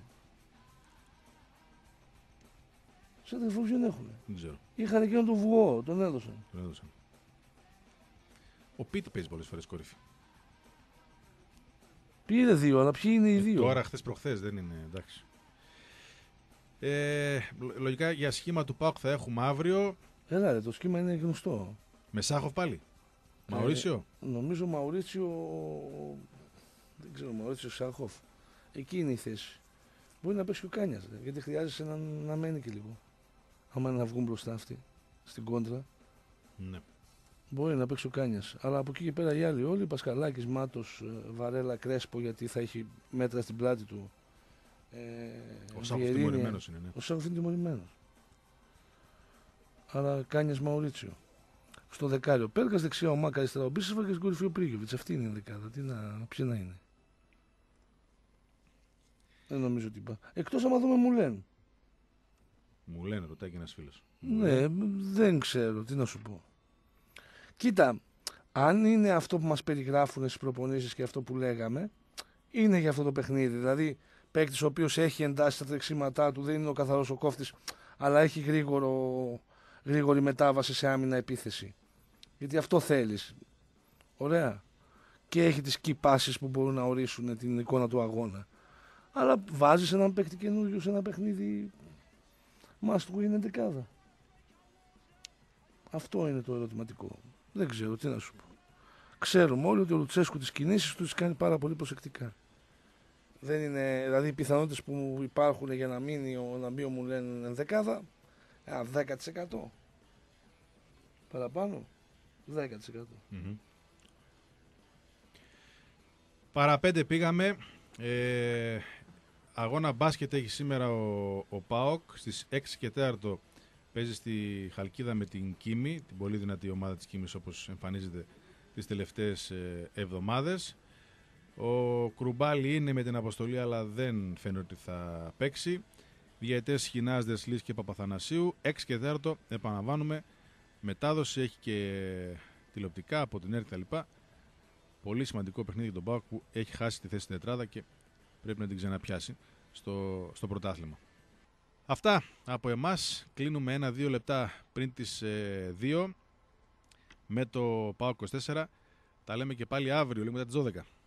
Σε αδερφούς δεν έχουν. Δεν ξέρω. Είχαν εκείνον τον Βουό, τον έδωσαν. Τον έδωσαν. Ο Πίτι παίζει πολλές φορές κορυφή. Πήρε δύο, αλλά ποιοι είναι οι ε, δύο. Τώρα χθες προχθές δεν είναι, εντάξει. Ε, λογικά για σχήμα του ΠΑΟΚ θα έχουμε αύριο. Έλα ρε, το σχήμα είναι γνωστό. Με Σάχοφ πάλι. Ε, Μαουρίτσιο. Νομίζω Μαουρίτσιο. Δεν ξέρω, Μαουρίτσιο Σάχοφ. Εκεί είναι η θέση. Μπορεί να πέσει ο Κάνιας, ρε, γιατί χρειάζεσαι να, να μένει και λίγο. Άμα να βγουν μπροστά αυτοί στην κόντρα. Ναι. Μπορεί να παίξει ο Κάνιας. Αλλά από εκεί και πέρα οι άλλοι όλοι, Πασκαλάκης, Μάτος, Βαρέλα, Κρέσπο, γιατί θα έχει μέτρα στην πλάτη του Ε, ο Σάκοφ τιμωρημένος είναι, ναι. Ο Σάκοφ είναι τιμωρημένος. Άρα Κάνιας Μαουρίτσιο. Στο δεκάριο Πέλκας, δεξιά ο Μάκα, αριστερά ο Μπίσεσβαρ και στην κορυφή ο Πρίγιοβιτς. Αυτή είναι η δεκάδα. Τι να, ποιοι να είναι. Δεν νομίζω ότι είπα. Εκτός άμα δούμε Μουλέν. Μουλέν, ρωτάει και ένας φίλος. Ναι, δεν ξέρω, τι να σου πω. Κοίτα, αν είναι αυτό που μας περιγράφουν στις προπονήσεις και αυτό που λέγαμε, είναι για αυτό το παιχνίδι. Δηλαδή, παίκτης ο οποίος έχει εντάσει τα τρεξίματά του, δεν είναι ο καθαρός ο κόφτης, αλλά έχει γρήγορο, γρήγορη μετάβαση σε άμυνα επίθεση. Γιατί αυτό θέλεις. Ωραία. Και έχει τις key passes που μπορούν να ορίσουν την εικόνα του αγώνα. Αλλά βάζεις έναν παίκτη καινούριο σε ένα παιχνίδι must win εντεκάδα. Αυτό είναι το ερωτηματικό. Δεν ξέρω τι να σου πω. Ξέρουμε όλοι ότι ο Λουτσέσκου τις κινήσεις του τις κάνει πάρα πολύ προσεκτικά. Δεν είναι, δηλαδή οι πιθανότητες που υπάρχουν για να μείνει ο, να μπει ο Μουλέν ενδεκάδα, δέκα τοις εκατό. Παραπάνω, δέκα τοις εκατό. Mm-hmm. Παραπέντε πήγαμε. Ε, αγώνα μπάσκετ έχει σήμερα ο, ο ΠΑΟΚ. Στις έξι και τέσσερα παίζει στη Χαλκίδα με την Κίμη, την πολύ δυνατή ομάδα της Κίμης όπως εμφανίζεται τις τελευταίες ε, εβδομάδες. Ο Κρουμπάλη είναι με την αποστολή αλλά δεν φαίνεται ότι θα παίξει. Διαιτές Χινάς, Δεσλής και Παπαθανασίου. έξι και τέσσερα επαναλαμβάνουμε. Μετάδοση έχει και τηλεοπτικά από την ΕΡΤ κτλ. Πολύ σημαντικό παιχνίδι για τον ΠΑΟΚ που έχει χάσει τη θέση στην τετράδα και πρέπει να την ξαναπιάσει στο, στο πρωτάθλημα. Αυτά από εμάς. Κλείνουμε ένα-δύο λεπτά πριν τις ε, δύο με το ΠΑΟΚ είκοσι τέσσερα. Τα λέμε και πάλι αύριο, λίγο μετά τις δώδεκα.